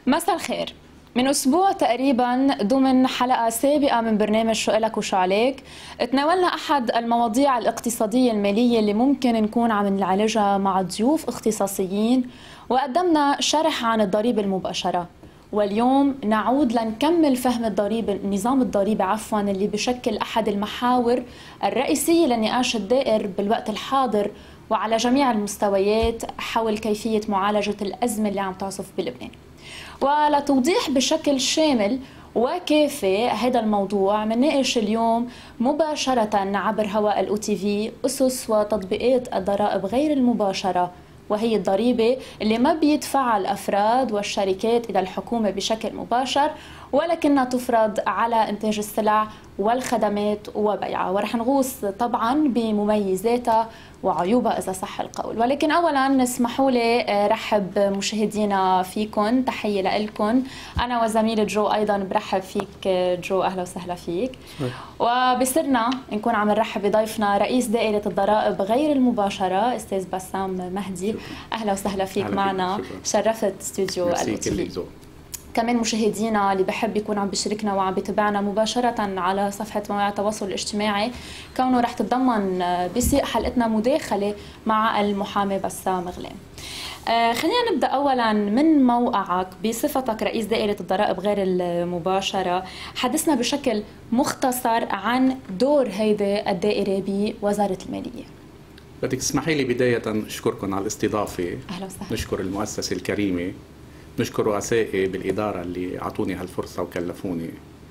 مساء الخير. من أسبوع تقريبا ضمن حلقة سابقة من برنامج شو إلك وشو عليك تناولنا أحد المواضيع الاقتصادية المالية اللي ممكن نكون عم نعالجها مع ضيوف اختصاصيين، وقدمنا شرح عن الضريبة المباشرة. واليوم نعود لنكمل فهم النظام الضريبي اللي بشكل أحد المحاور الرئيسية للنقاش الدائر بالوقت الحاضر وعلى جميع المستويات حول كيفية معالجة الأزمة اللي عم تعصف بلبنان. ولتوضيح بشكل شامل وكافي هذا الموضوع منناقش اليوم مباشرة عبر هواء الأو تي في أسس وتطبيقات الضرائب غير المباشرة، وهي الضريبة اللي ما بيدفعها الأفراد والشركات إلى الحكومة بشكل مباشر، ولكنها تفرض على إنتاج السلع والخدمات وبيعها، ورح نغوص طبعا بمميزاتها وعيوبها إذا صح القول. ولكن أولا اسمحوا لي رحب مشاهدينا فيكم، تحية لكم. أنا وزميلي جو أيضا برحب فيك جو، أهلا وسهلا فيك. وبصرنا نكون عم نرحب بضيفنا رئيس دائرة الضرائب غير المباشرة أستاذ بسام مهدي، أهلا وسهلا فيك معنا، شرفت استوديو الأوتيفي. كمان مشاهدينا اللي بحب يكون عم بيشاركنا وعم بيتابعنا مباشرة على صفحة مواقع التواصل الاجتماعي، كونه رح تتضمن بسياق حلقتنا مداخلة مع المحامي بسام غلام. خلينا نبدأ أولا من موقعك بصفتك رئيس دائرة الضرائب غير المباشرة. حدثنا بشكل مختصر عن دور هيدي الدائرة بوزارة المالية. بدك تسمحي لي بداية أشكركم على الاستضافة. أهلا وسهلا. نشكر المؤسسة الكريمة، نشكر رؤسائي بالإدارة اللي أعطوني هالفرصة وكلفوني،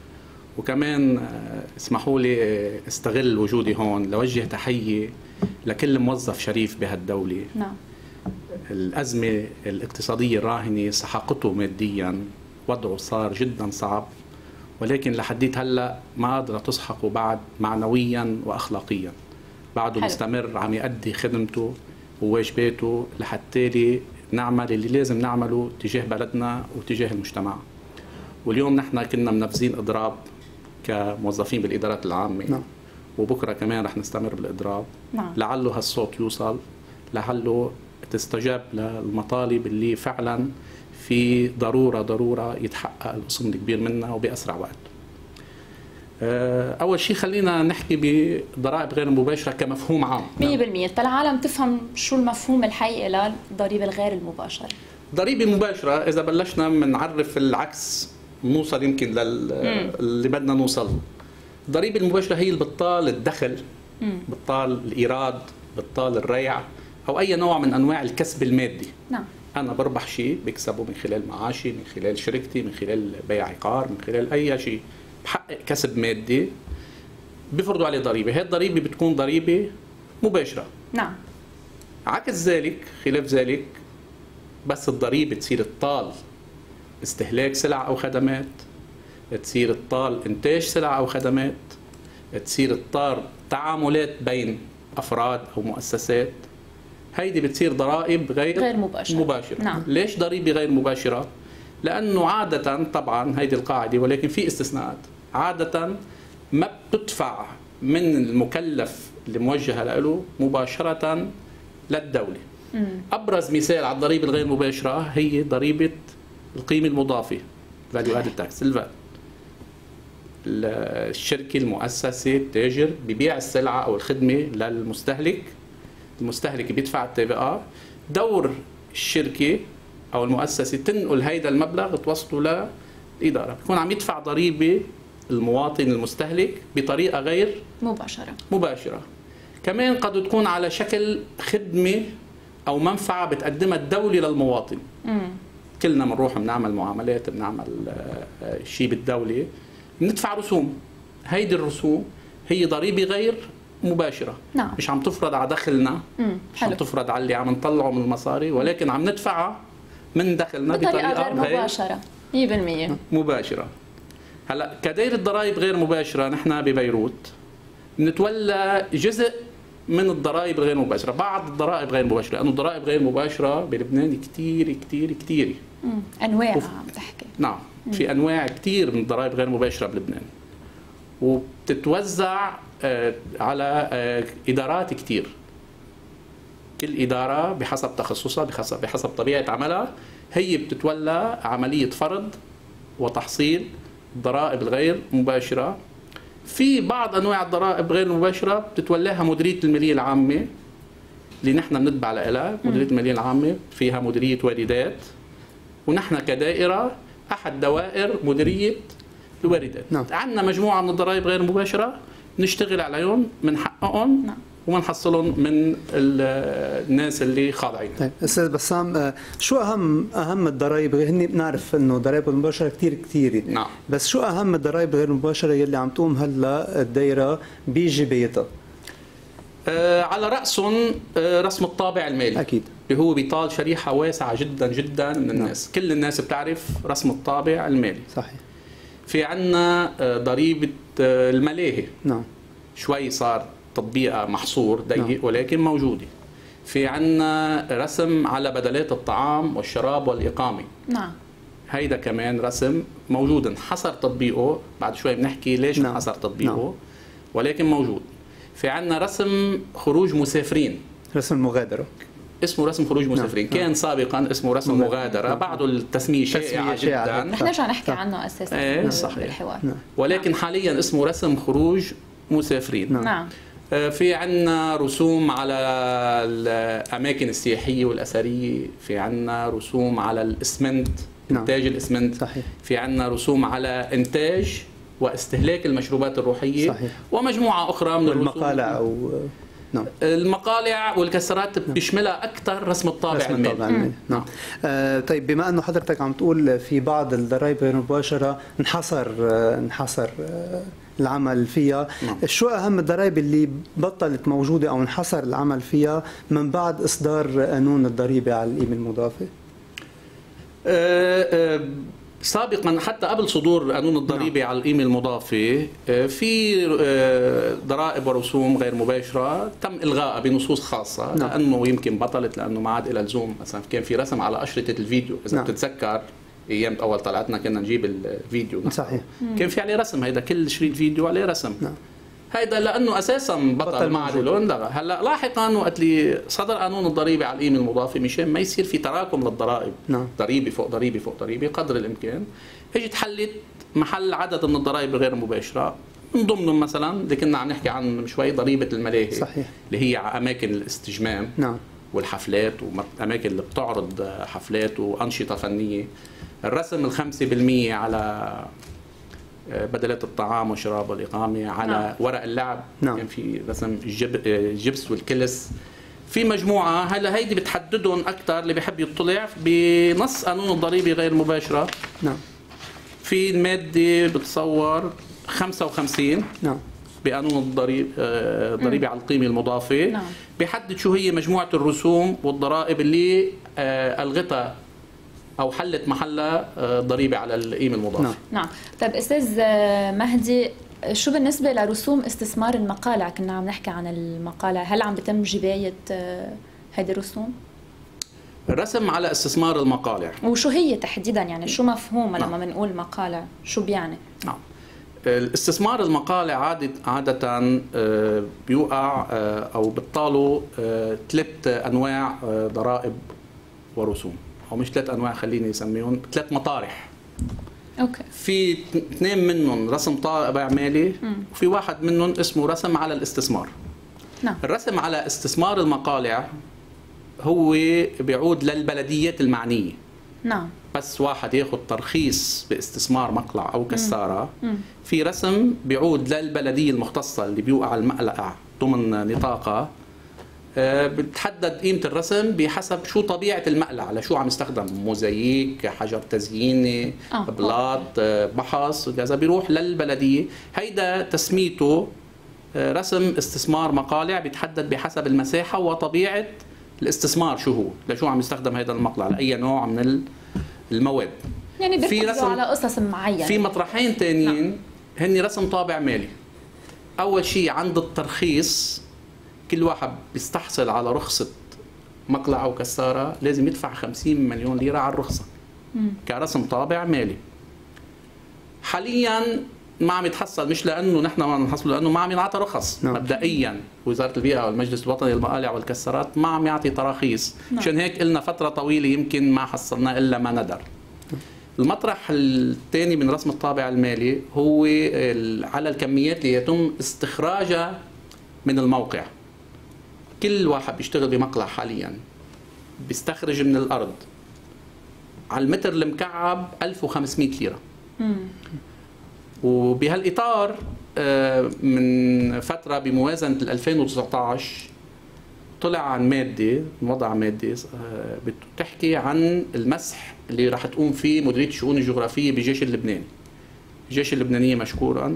وكمان اسمحوا لي استغل وجودي هون لوجه تحية لكل موظف شريف بهالدولة. نعم. الأزمة الاقتصادية الراهنة سحقته ماديا، وضعه صار جدا صعب، ولكن لحديت هلا ما قادرة تسحقه بعد معنويا وأخلاقيا. بعده مستمر عم يؤدي خدمته وواجباته لحتى نعمل اللي لازم نعمله تجاه بلدنا وتجاه المجتمع. واليوم نحن كنا منفذين إضراب كموظفين بالإدارات العامة. نعم. وبكرة كمان رح نستمر بالإضراب. نعم. لعله هالصوت يوصل، لعله تستجاب للمطالب اللي فعلا في ضرورة يتحقق القسم الكبير منها وبأسرع وقت. أول شيء خلينا نحكي بضرائب غير المباشرة كمفهوم عام. 100% العالم تفهم شو المفهوم الحقيقي للضريبة الغير المباشرة. الضريبة المباشرة إذا بلشنا بنعرف العكس نوصل يمكن اللي بدنا نوصل. الضريبة المباشرة هي البطال الدخل، بطال الإيراد، بطال الريع، أو أي نوع من أنواع الكسب المادي. نعم. أنا بربح شيء بكسبه من خلال معاشي، من خلال شركتي، من خلال بيع عقار، من خلال أي شيء بحقق كسب مادي بفرضوا عليه ضريبة. هي الضريبة بتكون ضريبة مباشرة. نعم. عكس ذلك، خلاف ذلك، بس الضريبة تصير الطال استهلاك سلع أو خدمات، تصير الطال إنتاج سلع أو خدمات، تصير الطار تعاملات بين أفراد أو مؤسسات، هيدي بتصير ضرائب غير مباشرة. نعم. ليش ضريبة غير مباشرة؟ لأنه عادة طبعا هيدي القاعدة، ولكن في استثناءات، عادة ما بتدفع من المكلف اللي موجهة له مباشرة للدولة. أبرز مثال على الضريبة الغير مباشرة هي ضريبة القيمة المضافة، Value Added Tax، الفات. الشركة، المؤسسة، التاجر بيبيع السلعة أو الخدمة للمستهلك، المستهلك بيدفع التي، دور الشركة أو المؤسسة تنقل هيدا المبلغ توصله للإدارة، بيكون عم يدفع ضريبة المواطن المستهلك بطريقة غير مباشرة. كمان قد تكون على شكل خدمة أو منفعة بتقدمها الدولة للمواطن. كلنا بنروح بنعمل معاملات، بنعمل شيء بالدولة، بندفع رسوم. هيدي الرسوم هي ضريبة غير مباشرة. نعم. مش عم تفرض على دخلنا، مش عم تفرض على اللي عم نطلعه من المصاري، ولكن عم ندفعها من دخلنا بطريقة غير مباشرة 100% مباشرة. هلا كدائرة ضرائب غير مباشرة نحن ببيروت نتولى جزء من الضرائب الغير مباشرة، بعض الضرائب غير مباشرة، لأنه الضرائب غير مباشرة بلبنان كتير أنواع عم تحكي. نعم. في أنواع كتير من الضرائب غير مباشرة بلبنان، وبتتوزع على إدارات كتير. كل إدارة بحسب تخصصها، بحسب طبيعة عملها هي بتتولى عملية فرض وتحصيل الضرائب الغير مباشرة. في بعض أنواع الضرائب غير المباشرة بتتولاها مديرية المالية العامة اللي نحن بنتبع لها. مديرية المالية العامة فيها مديرية واردات، ونحن كدائرة أحد دوائر مديرية الواردات. نعم. عندنا مجموعة من الضرائب غير المباشرة نشتغل عليهم، بنحققهم ومنحصلهم من الناس اللي خاضعين. طيب استاذ بسام، شو اهم الضرائب؟ هن بنعرف انه الضرائب المباشره كثير نعم. بس شو اهم الضرائب غير المباشره يلي عم تقوم هلا الدائره بجبايتها؟ على رأسهم رسم الطابع المالي. أكيد. اللي هو بيطال شريحة واسعة جدا جدا من الناس. نعم. كل الناس بتعرف رسم الطابع المالي. صحيح. في عنا ضريبة الملاهي. نعم. شوي صار تطبيقها محصور ضيق. نعم. ولكن موجودة. في عنا رسم على بدلات الطعام والشراب والإقامة. نعم. هيدا كمان رسم موجود، انحصر تطبيقه، بعد شوي بنحكي ليش نعم. انحصر تطبيقه. نعم. ولكن موجود. في عنا رسم خروج مسافرين. رسم المغادرة. اسمه رسم خروج مسافرين. نعم. كان سابقا اسمه رسم مغادرة. نعم. بعده التسمية شائعة جدا. رح نرجع نحكي عنه اساسا. ايه صحيح. بالحوار. نعم. ولكن نعم. حاليا اسمه رسم خروج مسافرين. نعم. نعم. في عنا رسوم على الأماكن السياحية والأثرية. في عنا رسوم على الإسمنت. نعم. إنتاج الإسمنت. صحيح. في عنا رسوم على إنتاج واستهلاك المشروبات الروحية. صحيح. ومجموعة أخرى من المقالع نعم. المقالع والكسرات بيشملها أكثر رسم الطابع المالي. نعم. طيب بما أنه حضرتك عم تقول في بعض الضرائب غير المباشرة انحصر العمل فيها. نعم. شو أهم الضرائب اللي بطلت موجودة أو انحصر العمل فيها من بعد إصدار قانون الضريبة على القيمة المضافة؟ سابقا حتى قبل صدور قانون الضريبة. نعم. على القيمة المضافة في ضرائب ورسوم غير مباشرة تم إلغائها بنصوص خاصة. نعم. لأنه يمكن بطلت، لأنه ما عاد إلى لزوم. مثلا كان في رسم على أشرطة الفيديو، إذا نعم. بتتذكر أيام أول طلعتنا كنا نجيب الفيديو. صحيح. كان في عليه رسم، هيدا كل شريط فيديو عليه رسم. نعم. هيدا لانه اساسا بطل ما عاد له انلغى. هلا لاحقا وقت اللي صدر قانون الضريبه على القيمه المضافه مشان ما يصير في تراكم للضرائب. نعم. ضريبه فوق ضريبه فوق ضريبه قدر الامكان، اجت حلت محل عدد من الضرائب الغير مباشره. من ضمنهم مثلا اللي كنا عم نحكي عنه شوي ضريبه الملاهي. صحيح. اللي هي على اماكن الاستجمام. نعم. والحفلات والاماكن اللي بتعرض حفلات وانشطه فنيه. الرسم 5% على بدلات الطعام والشراب والإقامة، على نعم. ورق اللعب. نعم. كان في رسم الجبس والكلس. في مجموعة هلا هيدي بتحددهم أكثر اللي بيحب يطلع بنص قانون الضريبة غير مباشرة. نعم. في المادة بتصور 55. نعم. بقانون الضريبة على القيمة المضافة. نعم. بيحدد شو هي مجموعة الرسوم والضرائب اللي ألغتها أو حلت محلها ضريبة على القيمة المضافة. نعم. نعم. طيب أستاذ مهدي، شو بالنسبة لرسوم استثمار المقالع؟ كنا عم نحكي عن المقالع، هل عم بتم جباية هذه الرسوم؟ الرسم على استثمار المقالع. وشو هي تحديدا؟ يعني شو مفهومها لما بنقول مقالع؟ شو بيعني؟ نعم. الاستثمار المقالع عادة بيوقع أو بتطالوا 3 أنواع ضرائب ورسوم. أو مش 3 أنواع، خليني أسميهم 3 مطارح. أوكي. في 2 منهم رسم طابع مالي، وفي واحد منهم اسمه رسم على الاستثمار. نعم. الرسم على استثمار المقالع هو بيعود للبلديات المعنية. نعم. بس واحد ياخذ ترخيص باستثمار مقلع أو كسارة، في رسم بيعود للبلدية المختصة اللي بيوقع المقلع ضمن نطاقها. بتحدد قيمة الرسم بحسب شو طبيعة المقلع، على شو عم يستخدم، موزاييك، حجر تزييني، بلاط، بحص وكذا، بيروح للبلدية. هيدا تسميته رسم استثمار مقالع، بيتحدد بحسب المساحة وطبيعة الاستثمار، شو هو، لشو عم يستخدم هيدا المقلع، لأي نوع من المواد. يعني بيركزوا على قصص معينة. في مطرحين تانيين هن رسم طابع مالي. أول شيء عند الترخيص كل واحد بيستحصل على رخصة مقلع أو كسارة لازم يدفع 50 مليون ليرة على الرخصة كرسم طابع مالي. حاليا ما عم يتحصل، مش لانه نحن ما عم نحصله، لانه ما عم ينعطى رخص. مبدئيا وزاره البيئه والمجلس الوطني للمقالع والكسارات ما عم يعطي تراخيص، مشان هيك قلنا فتره طويله يمكن ما حصلنا الا ما ندر. المطرح الثاني من رسم الطابع المالي هو على الكميات اللي يتم استخراجها من الموقع. كل واحد بيشتغل بمقلع حاليا بيستخرج من الارض على المتر المكعب 1500 ليره. وبهالاطار من فتره بموازنه 2019 طلع عن ماده، وضع ماده بتحكي عن المسح اللي راح تقوم فيه مديريه الشؤون الجغرافيه بالجيش اللبناني. الجيش اللبناني مشكورا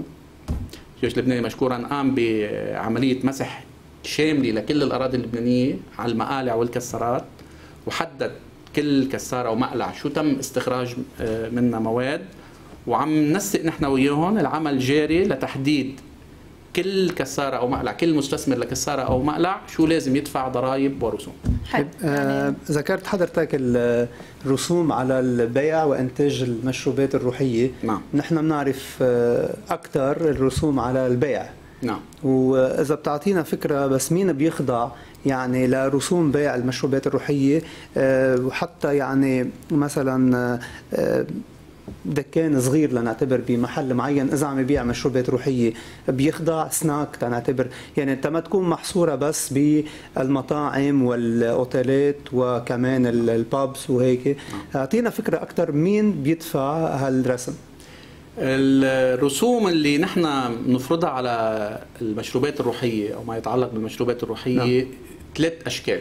قام بعمليه مسح شامله لكل الاراضي اللبنانيه على المقالع والكسارات، وحدد كل كساره ومقلع شو تم استخراج منها مواد، وعم ننسق نحن وياهم العمل جاري لتحديد كل كساره او مقلع، كل مستثمر لكساره او مقلع شو لازم يدفع ضرائب ورسوم. ذكرت حضرتك الرسوم على البيع وانتاج المشروبات الروحيه. نعم. نحن بنعرف اكثر الرسوم على البيع. نعم. واذا بتعطينا فكره بس مين بيخضع يعني لرسوم بيع المشروبات الروحيه، وحتى يعني مثلا دكان صغير لنعتبر بمحل معين اذا عم يبيع مشروبات روحيه بيخضع سناك تنعتبر، يعني انت ما تكون محصوره بس بالمطاعم والاوتيلات وكمان البابس وهيك. اعطينا فكره اكثر مين بيدفع هالرسم؟ الرسوم اللي نحن نفرضها على المشروبات الروحيه او ما يتعلق بالمشروبات الروحيه نعم. 3 اشكال.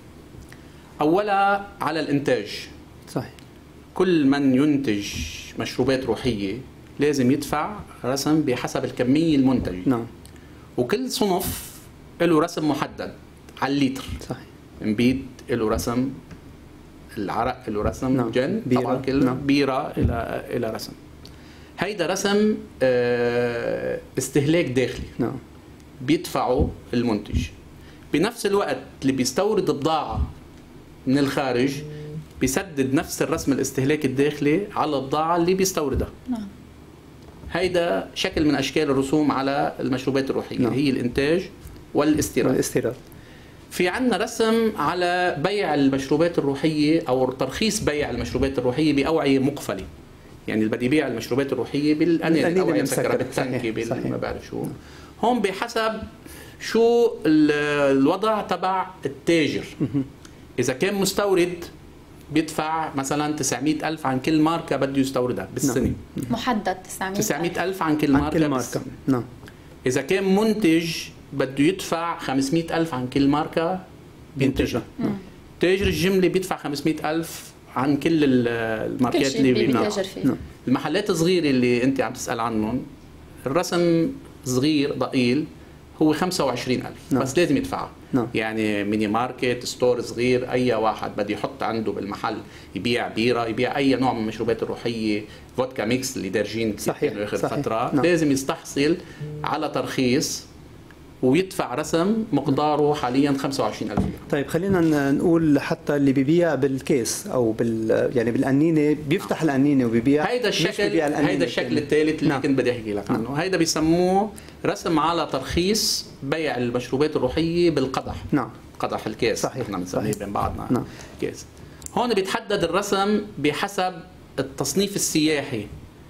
اولا على الانتاج. صحيح. كل من ينتج مشروبات روحيه لازم يدفع رسم بحسب الكميه المنتجه. نعم. وكل صنف له رسم محدد على الليتر. صحيح. نبيت له رسم، العرق له رسم. نعم. جن بيرة. طبعا كل نعم. بيره الى رسم. هيدا رسم استهلاك داخلي. نعم. بيدفعه المنتج. بنفس الوقت اللي بيستورد بضاعه من الخارج بيسدد نفس الرسم الاستهلاكي الداخلي على البضاعه اللي بيستوردها. نعم. هيدا شكل من اشكال الرسوم على المشروبات الروحيه. نعم. هي الانتاج والاستيراد. في عندنا رسم على بيع المشروبات الروحيه او ترخيص بيع المشروبات الروحيه باوعيه مقفله. يعني اللي بده يبيع المشروبات الروحيه بالانيه الاوعيه مسكره بالتنكي ما بعرف شو. هون بحسب شو الوضع تبع التاجر. اذا كان مستورد بيدفع مثلا 900,000 عن كل ماركه بده يستوردها بالسنه. محدد 900,000 عن كل ماركه. نعم. اذا كان منتج بده يدفع 500,000 عن كل ماركه بينتجها. تاجر الجمله بيدفع 500,000 عن كل الماركات اللي بيتاجر فيها. المحلات الصغيره اللي انت عم تسال عنهم الرسم صغير ضئيل هو 25,000. نعم. بس لازم يدفعها. نعم. يعني ميني ماركت، ستور صغير، اي واحد بده يحط عنده بالمحل يبيع بيره، يبيع اي نوع من المشروبات الروحيه، فودكا ميكس اللي دارجين اخر فتره. نعم. لازم يستحصل على ترخيص ويدفع رسم مقداره حاليا 25,000. طيب خلينا نقول حتى اللي بيبيع بالكيس او يعني بالقنينه بيفتح القنينه وبيبيع. هيدا الشكل الثالث اللي نعم. كنت بدي احكي لك عنه. نعم. هيدا بيسموه رسم على ترخيص بيع المشروبات الروحيه بالقدح. نعم. قدح الكاس. صحيح. نحن بنسميه بين بعضنا. نعم. كاس. هون بيتحدد الرسم بحسب التصنيف السياحي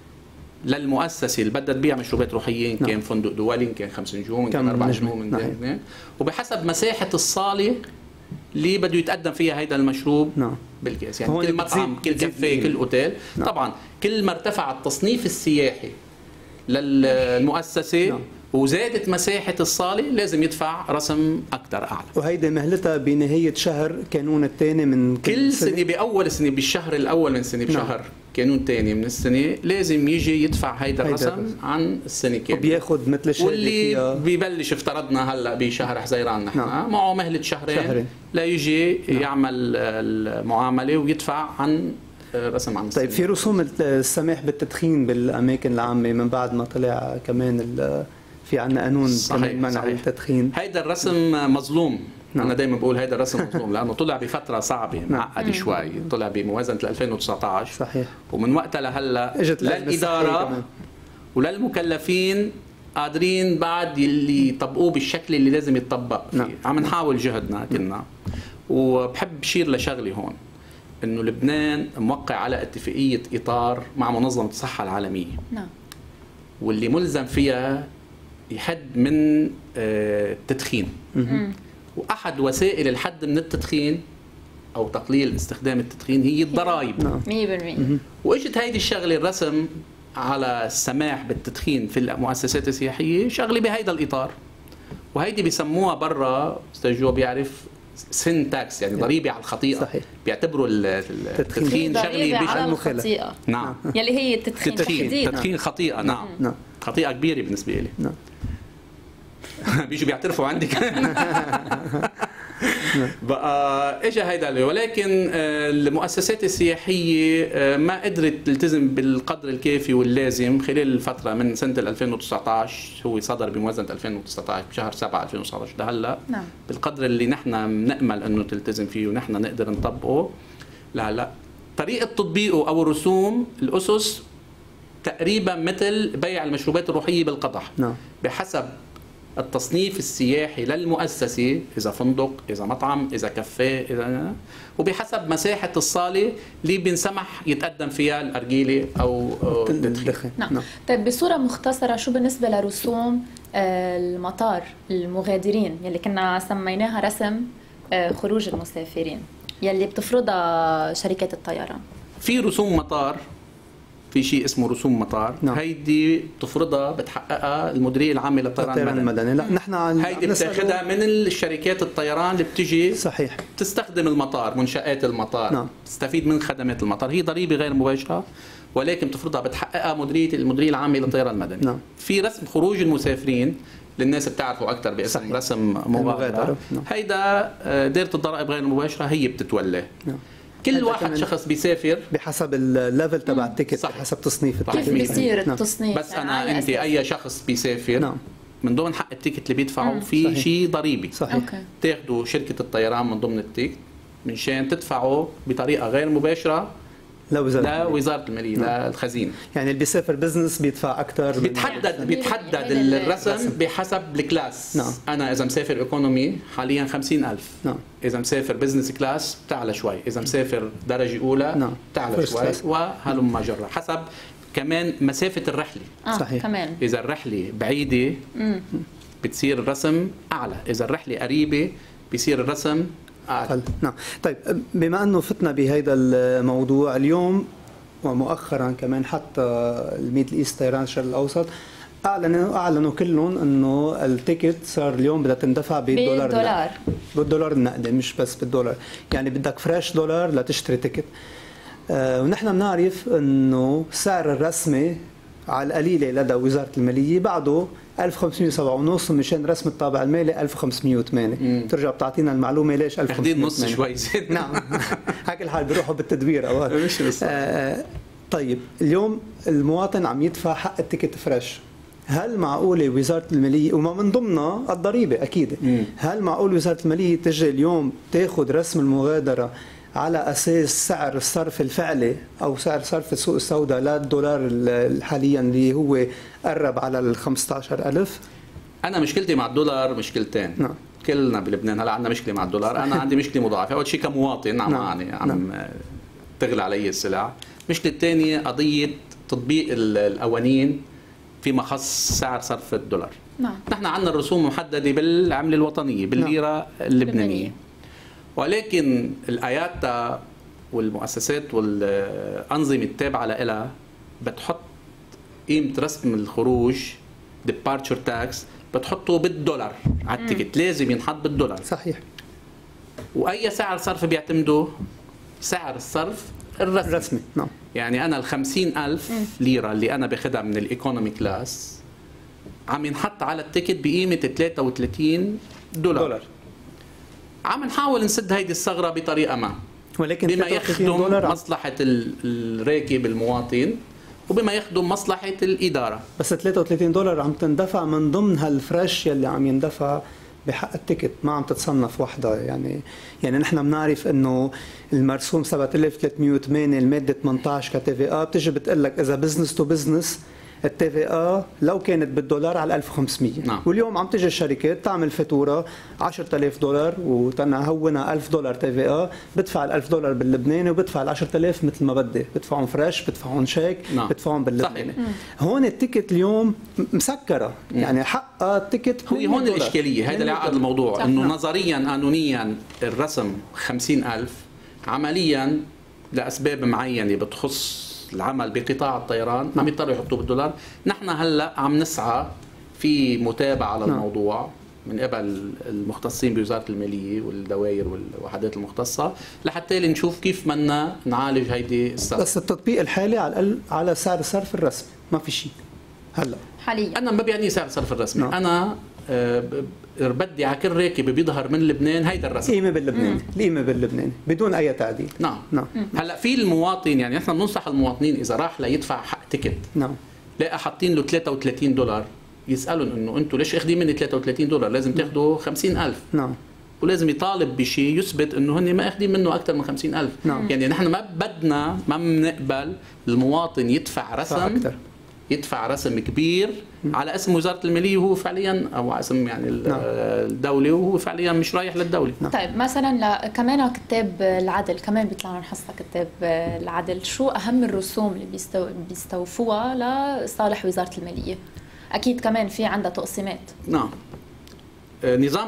للمؤسسه اللي بدها تبيع مشروبات روحيه، ان كان فندق دولي، ان كان 5 نجوم، ان كان 4 نجوم، ان كان وبحسب مساحه الصاله اللي بده يتقدم فيها هيدا المشروب. نعم. بالكاس. يعني كل مطعم، كل كافيه، كل اوتيل. نعم. طبعا كل ما ارتفع التصنيف السياحي للمؤسسه نعم. وزادت مساحة الصالة لازم يدفع رسم أكثر أعلى. وهيدا مهلتها بنهاية شهر كانون الثاني من كل سنة بأول السنة بالشهر الأول من سنة بشهر نعم. كانون الثاني من السنة لازم يجي يدفع هيدا الرسم عن السنة كاملة. وبياخذ مثل الشهر واللي بيبلش افترضنا هلا بشهر حزيران نحن نعم. معه مهلة شهرين ليجي نعم. يعمل المعاملة ويدفع عن رسم عن السنة. طيب في رسوم السماح بالتدخين بالأماكن العامة من بعد ما طلع كمان في عندنا قانون كمان منع التدخين. هيدا الرسم مظلوم. نعم. أنا دايما بقول هيدا الرسم مظلوم لأنه طلع بفترة صعبة معقدة شوي. طلع بموازنة 2019. صحيح. ومن وقتها لهلا لا الإدارة وللمكلفين قادرين بعد اللي يطبقوه بالشكل اللي لازم يتطبق فيه. عم نحاول جهدنا كنا. وبحب شير لشغلي هون، انه لبنان موقع على اتفاقيه اطار مع منظمه الصحه العالميه، واللي ملزم فيها يحد من التدخين. واحد وسائل الحد من التدخين او تقليل استخدام التدخين هي الضرائب 100%. واجت هيدي الشغله الرسم على السماح بالتدخين في المؤسسات السياحيه شغله بهيدا الاطار، وهيدي بيسموها برا استاذ جو بيعرف سن تاكس، يعني ضريبه على الخطيئه. صحيح. بيعتبروا التدخين شغله على الخطيئه. نعم. يلي هي التدخين خطيئه. نعم. خطيئه كبيره بالنسبه لي. نعم. بيجوا بيعترفوا عندك. بقى اجى هيدا، ولكن المؤسسات السياحيه ما قدرت تلتزم بالقدر الكافي واللازم خلال الفتره من سنه 2019. هو صدر بموازنه 2019 بشهر 7 2019 لهلا. نعم. بالقدر اللي نحن بنامل انه تلتزم فيه ونحن نقدر نطبقه لهلا. طريقه تطبيقه او الرسوم الاسس تقريبا مثل بيع المشروبات الروحيه بالقدح. نعم. بحسب التصنيف السياحي للمؤسسة، إذا فندق، إذا مطعم، إذا كافيه، إذا وبحسب مساحة الصالة اللي بنسمح يتقدم فيها الأرجيلة أو التدخين. نعم. طيب بصورة مختصرة شو بالنسبة لرسوم المطار المغادرين يلي كنا سميناها رسم خروج المسافرين يلي بتفرضها شركات الطيران؟ في رسوم مطار، في شيء اسمه رسوم مطار. نعم. هيدي بتفرضها بتحققها المديرية العامة للطيران المدني. لا نحن هيدي بتاخذها من الشركات الطيران اللي بتجي. صحيح. تستخدم المطار، منشآت المطار. نعم. تستفيد من خدمات المطار. هي ضريبة غير مباشرة ولكن بتفرضها بتحققها المديرية العامة للطيران المدني. نعم. في رسم خروج المسافرين للناس بتعرفوا اكثر باسم رسم مغادرة. نعم. هيدا دائرة الضرائب غير المباشرة هي بتتولى. نعم. كل واحد شخص بيسافر بحسب الليفل تبع التيكت، بحسب تصنيف التيكت. كيف بيصير التصنيف؟ بس انا انت اي شخص بيسافر. نعم. من ضمن حق التيكت اللي بيدفعه في شيء ضريبي. صحيح. تاخذوا شركه الطيران من ضمن التيكت منشان تدفعوا بطريقه غير مباشره لوزاره الماليه. نعم. للخزينه. يعني اللي بيسافر بزنس بيدفع اكثر. بيتحدد الرسم بحسب الكلاس. نعم. انا اذا مسافر ايكونومي حاليا 50,000. نعم. اذا مسافر بزنس كلاس بتعلى شوي، اذا مسافر درجه اولى. نعم. بتعلى شوي، وهلم جرة حسب كمان مسافه الرحله. صحيح. كمان اذا الرحله بعيده بتصير الرسم اعلى، اذا الرحله قريبه بيصير الرسم أقل. نعم. طيب بما انه فتنا بهيدا الموضوع اليوم ومؤخرا كمان حتى الميدل ايست طيران الشرق الاوسط اعلنوا كلهم انه التيكت صار اليوم بدها تندفع بالدولار النقدي، مش بس بالدولار. يعني بدك فريش دولار لتشتري تيكت. ونحن بنعرف انه السعر الرسمي على القليله لدى وزاره الماليه بعده 1507.5 مشان رسم الطابع المالي 1508. ترجع بتعطينا المعلومه ليش 1508؟ نص شوي زيت. نعم. هيك الحال بيروحوا بالتدوير اوقات. طيب اليوم المواطن عم يدفع حق التيكت فريش. هل معقوله وزاره الماليه وما من ضمنها الضريبه اكيد، هل معقول وزاره الماليه تجي اليوم تاخذ رسم المغادره على اساس سعر الصرف الفعلي او سعر صرف السوق السوداء للدولار حاليا اللي هو قرب على ال 15,000؟ انا مشكلتي مع الدولار مشكلتين. نعم. كلنا بلبنان هلا عندنا مشكله مع الدولار. انا عندي مشكله مضاعفه. اول شيء كمواطن عم اعاني، عم تغلى علي السلع. المشكله الثانيه قضيه تطبيق القوانين فيما خص سعر صرف الدولار. نعم. نحن عندنا الرسوم محدده بالعمله الوطنيه بالليره اللبنانيه، ولكن الآياتا والمؤسسات والأنظمة التابعة لها بتحط قيمة رسم الخروج departure tax بتحطه بالدولار على التيكت. لازم ينحط بالدولار. صحيح. وأي سعر صرف بيعتمدوا سعر الصرف الرسمي. نعم. يعني أنا 50,000 ليرة اللي أنا باخدها من الإيكونومي كلاس عم ينحط على التيكت بقيمة 33 دولار. عم نحاول نسد هيدي الثغرة بطريقة ما، ولكن بما يخدم مصلحة الراكب المواطن وبما يخدم مصلحة الإدارة. بس 33 دولار عم تندفع من ضمن هالفريش يلي عم يندفع بحق التيكت، ما عم تتصنف وحدها. يعني نحن بنعرف انه المرسوم 7308 المادة 18 كتي في بتجي بتقول لك اذا بزنس تو بزنس التي في ا لو كانت بالدولار على 1500. نعم. واليوم عم تيجي الشركات تعمل فاتوره $10,000 وتنهونها $1000 تي في ا، بدفع $1000 باللبناني وبدفع ال10,000 مثل ما بدي، بدفعهم فريش، بدفعهم شيك، نعم. بدفعهم باللبناني. هون التيكت اليوم مسكره، يعني حقها التيكت هون الاشكاليه، هذا اللي عقد الموضوع، انه نظريا قانونيا الرسم 50,000، عمليا لاسباب معينه بتخص العمل بقطاع الطيران عم يضطروا يحطوه بالدولار. نحن هلا عم نسعى في متابعه للموضوع من قبل المختصين بوزاره الماليه والدوائر والوحدات المختصه لحتى نشوف كيف بدنا نعالج هيدي الثغره. بس التطبيق الحالي على سعر الصرف الرسمي ما في شيء هلا حاليا. انا ما بيعني سعر الصرف الرسمي. نعم. انا بدي على كل راكب بيظهر من لبنان هيدا الرسم، قيمه باللبناني، القيمه باللبناني بدون اي تعديل. نعم. نعم. هلا في المواطن، يعني نحن بننصح المواطنين اذا راح ليدفع حق تيكت نعم لقى حاطين له $33، يسالهم انه انتم ليش اخذين مني $33؟ لازم تاخذوا 50,000. نعم. ولازم يطالب بشيء يثبت انه هن ما اخذين منه اكثر من 50,000. نعم. يعني نحن ما بنقبل المواطن يدفع رسم كبير على اسم وزاره الماليه وهو فعليا، او اسم يعني الدوله وهو فعليا مش رايح للدوله. طيب مثلا كمان كتاب العدل كمان بيطلع لنا حصه كتاب العدل، شو اهم الرسوم اللي بيستوفوها لصالح وزاره الماليه؟ اكيد كمان في عندها تقسيمات. نعم. نظام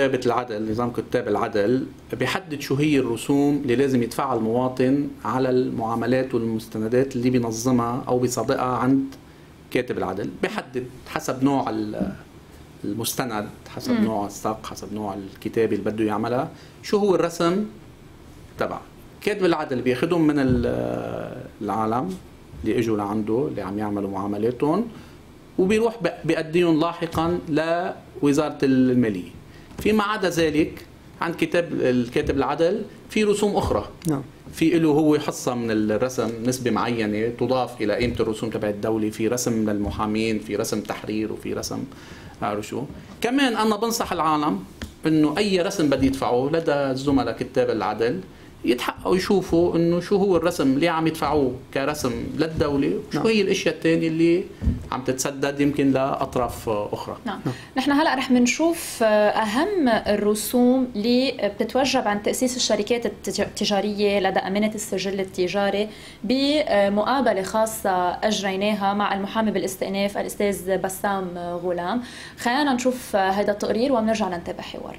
كتاب العدل بيحدد شو هي الرسوم اللي لازم يدفعها المواطن على المعاملات والمستندات اللي بينظمها او بيصادقها عند كاتب العدل. بيحدد حسب نوع المستند، حسب نوع الساق، حسب نوع الكتابة اللي بده يعملها، شو هو الرسم تبع كاتب العدل. بياخذهم من العالم اللي اجوا لعنده اللي عم يعملوا معاملاتهم، وبيروح بيأديهم لاحقا لوزارة المالية. فيما عدا ذلك عند الكاتب العدل في رسوم أخرى. نعم. في له هو حصة من الرسم، نسبة معينة تضاف إلى قيمة الرسوم تبع الدولة، في رسم للمحامين، في رسم تحرير، وفي رسم شو. كمان أنا بنصح العالم إنه أي رسم بده يدفعه لدى الزملاء كتاب العدل يتحققوا يشوفوا انه شو هو الرسم اللي عم يدفعوه كرسم للدوله، وشو هي الاشياء الثانيه اللي عم تتسدد يمكن لاطراف اخرى. نعم. نحن هلا رح بنشوف اهم الرسوم اللي بتتوجب عن تاسيس الشركات التجاريه لدى امانه السجل التجاري بمقابله خاصه اجريناها مع المحامي بالاستئناف الاستاذ بسام غلام. خلينا نشوف هذا التقرير وبنرجع لنتابع حوارنا.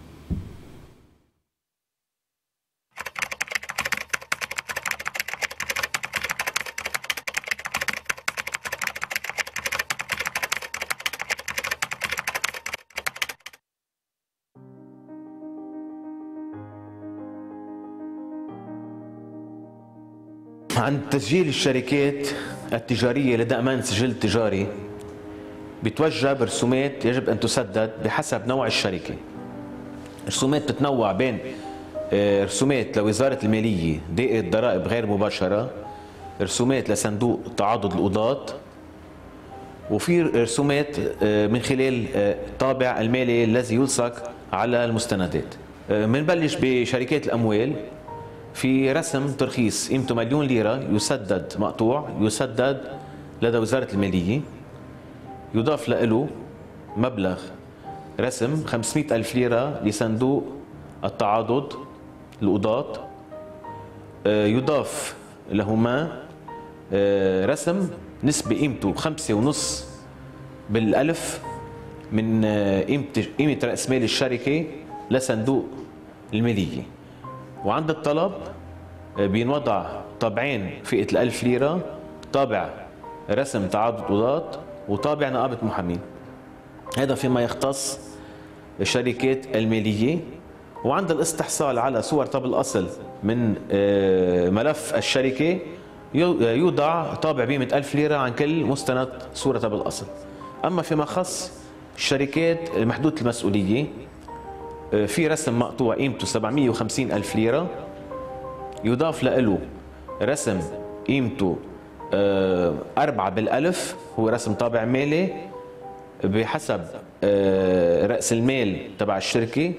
عند تسجيل الشركات التجارية لدى أمانة السجل التجاري بتوجب رسومات يجب أن تسدد بحسب نوع الشركة. رسومات تتنوع بين رسومات لوزارة المالية دائرة ضرائب غير مباشرة، رسومات لصندوق تعاضد القضاة، وفي رسومات من خلال الطابع المالي الذي يلصق على المستندات. منبلش بشركات الأموال. في رسم ترخيص قيمته $1,000,000 يسدد مقطوع، يسدد لدى وزارة المالية، يضاف له مبلغ رسم $500,000 لصندوق التعاضد القضاة، يضاف لهما رسم نسبة قيمته 5.5 بالألف من قيمة رأس مال الشركة لصندوق المالية. وعند الطلب بينوضع طابعين فئة $1,000، طابع رسم تعاضد قضاة وطابع نقابة محامين. هذا فيما يختص الشركات المالية. وعند الاستحصال على صور طب الأصل من ملف الشركة يوضع طابع بقيمة $1,000 عن كل مستند صورة طب الأصل. أما فيما خص الشركات محدودة المسؤولية في رسم مقطوع قيمته $750,000 يضاف له رسم قيمته 4 بالألف، هو رسم طابع مالي بحسب رأس المال تبع الشركة،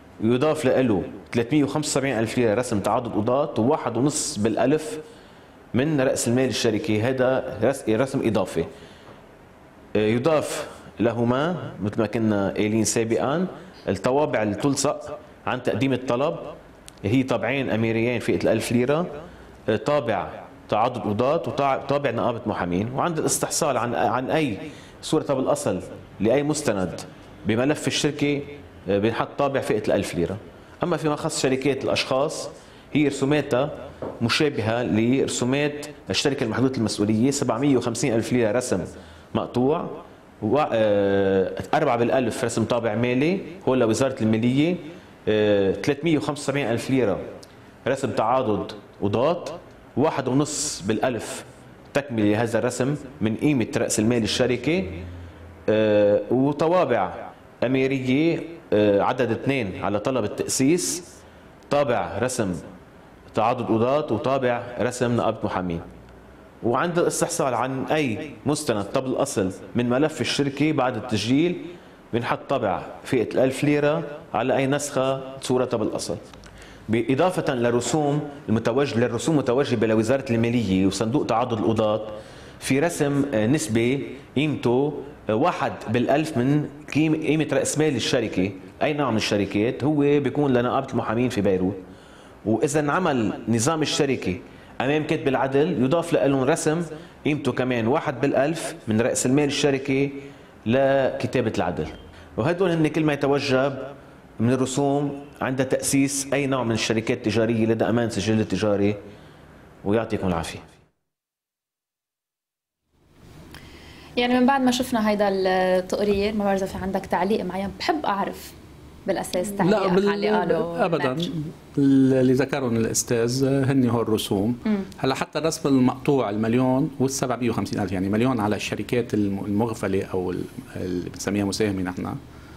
يضاف له $375,000 رسم تعاضد قضاة، و1.5 بالألف من رأس المال الشركة. هذا رسم إضافي. يضاف لهما مثل ما كنا قايلين سابقا الطوابع اللي تلصق عن تقديم الطلب، هي طابعين أميريين فئة 1000 ليرة، طابع تعاضد قضاة وطابع نقابة محامين. وعند الاستحصال عن أي صورة بالأصل لأي مستند بملف الشركة بنحط طابع فئة 1000 ليرة. أما فيما خص شركات الأشخاص هي رسوماتها مشابهة لرسومات الشركة المحدودة المسؤولية، 750,000 ليرة رسم مقطوع، 4 بالألف رسم طابع مالي هو لوزارة المالية، 375,000 ليرة رسم تعاضد قضاة، 1.5 بالألف تكمل هذا الرسم من قيمة رأس المال الشركة، وطوابع أميرية عدد 2 على طلب التأسيس، طابع رسم تعاضد قضاة وطابع رسم نقابة محامين. وعند الاستحصال عن أي مستند طب الأصل من ملف الشركة بعد التسجيل بنحط طبع فئة 1000 ليرة على أي نسخة صورة طب الأصل. إضافة للرسوم المتوجبة لوزارة المالية وصندوق تعاضد القضاة، في رسم نسبة قيمته 1 بالألف من قيمة رأس مال الشركة. أي نوع من الشركات هو بيكون لنقابة المحامين في بيروت. وإذا انعمل نظام الشركة أمام كاتب العدل يضاف لهم رسم قيمته كمان 1 بالألف من رأس المال الشركة لكتابة العدل. وهدول هن كل ما يتوجب من الرسوم عند تأسيس أي نوع من الشركات التجارية لدى أمان سجل التجاري. ويعطيكم العافية. يعني من بعد ما شفنا هيدا التقرير، ما بعرف إذا في عندك تعليق معين، بحب أعرف بالأساس تعليق على اللي قاله. أبدا اللي ذكرهم الأستاذ هن هو الرسوم. هلا حتى الرسم المقطوع المليون وال750,000، يعني مليون على الشركات المغفلة أو اللي بنسميها مساهمة نحن،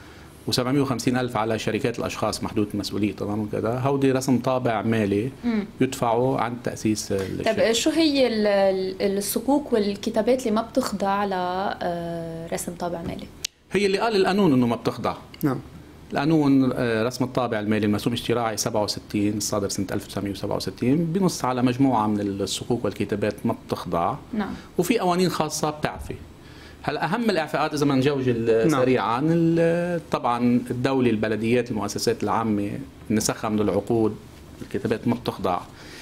و750,000 على شركات الأشخاص محدودة المسؤولية طبعا وكذا. هودي رسم طابع مالي يدفعوا عن تأسيس الشركة. طيب شو هي الصكوك والكتابات اللي ما بتخضع لرسم طابع مالي؟ هي اللي قال القانون إنه ما بتخضع. نعم. القانون رسم الطابع المالي المرسوم اشتراعي 67 الصادر سنة 1967 بنص على مجموعة من الصكوك والكتابات ما بتخضع. نعم. وفي قوانين خاصة بتعفي. هلا أهم الإعفاءات إذا ما نجوج سريعا، طبعا الدولة، البلديات، المؤسسات العامة نسخها من العقود، الكتابات ما بتخضع.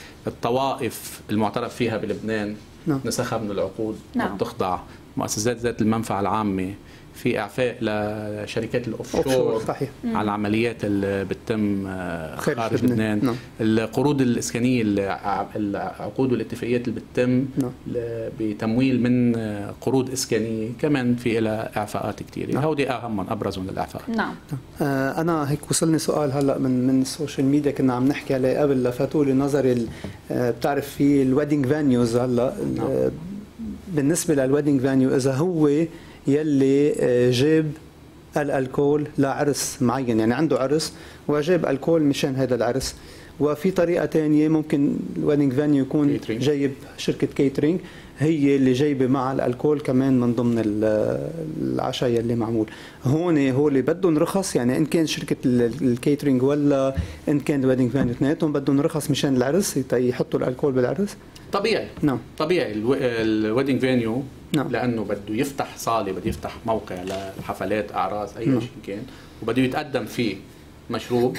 الطوائف المعترف فيها بلبنان نسخها من العقود ما بتخضع. مؤسسات ذات المنفعة العامة، في إعفاء لشركات الأوفشور على العمليات اللي بتتم خارج لبنان. القروض الإسكانية، العقود والاتفاقيات اللي بتتم بتمويل من قروض إسكانية كمان في لها إعفاءات كثيرة. هودي أهم أبرزهم الإعفاءات. نعم. أنا هيك وصلني سؤال هلا من السوشيال ميديا كنا عم نحكي عليه قبل، لفتوا لي نظري. بتعرف في الويدنج فانيوز هلا، بالنسبة للويدنج فانيو إذا هو يلي جاب الألكول لعرس معين، يعني عنده عرس وجاب ألكول مشان هذا العرس، وفي طريقة تانية ممكن الويدنج فانيو يكون جايب شركة كيترينج هي اللي جايبة مع الألكول كمان من ضمن العشاء اللي معمول. هون هو اللي بدهم رخص، يعني إن كان شركة الكيترينج ولا إن كان الويدنج فانيو اثنيناتهم بدهم رخص مشان العرس يحطوا الألكول بالعرس. طبيعي. نعم. طبيعي الويدنج فانيو لأنه بده يفتح صالة، بده يفتح موقع للحفلات، أعراس، أي شيء كان، وبده يتقدم فيه مشروب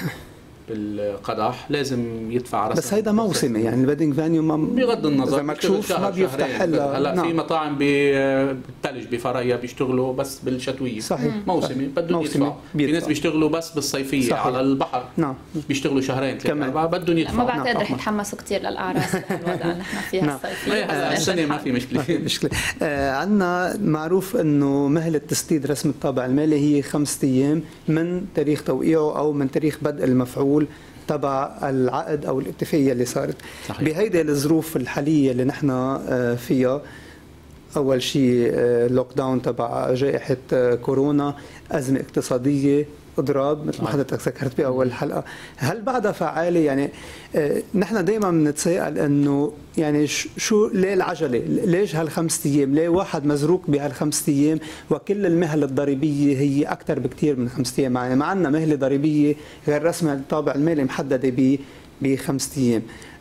بالقدح، لازم يدفع رسم. بس هيدا موسمي، يعني الويدنج فانيو ما بغض النظر مكشوف ما بيفتح الا. هلا في مطاعم بالثلج بفرايا بيشتغلوا بس بالشتويه. صحيح. موسمي بدهم يدفعوا. في ناس بيشتغلوا بس بالصيفيه. صحيح. على البحر. نعم. بيشتغلوا شهرين ثلاثه بدهم يدفعوا. ما بعتقد رح يتحمسوا كثير للاعراس الوضع نحن فيها الصيفيه. هلا السنه ما في مشكله. عندنا معروف انه مهله تسديد رسم الطابع المالي هي 5 ايام من تاريخ توقيعه او من تاريخ بدء المفعول تبع العقد او الاتفاقيه اللي صارت. بهيدي الظروف الحاليه اللي نحن فيها، اول شيء لوك داون تبع جائحه كورونا، ازمه اقتصاديه، اضراب مثل ما حضرتك ذكرت باول حلقه، هل بعدها فعاله؟ يعني نحن دائما بنتساءل انه يعني شو ليه العجله؟ ليش هال5 ايام؟ ليه واحد مزروق بهال5 ايام وكل المهل الضريبيه هي اكثر بكثير من 5 ايام؟ يعني ما عندنا مهله ضريبيه غير رسم الطابع المالي محدده ب5 ايام.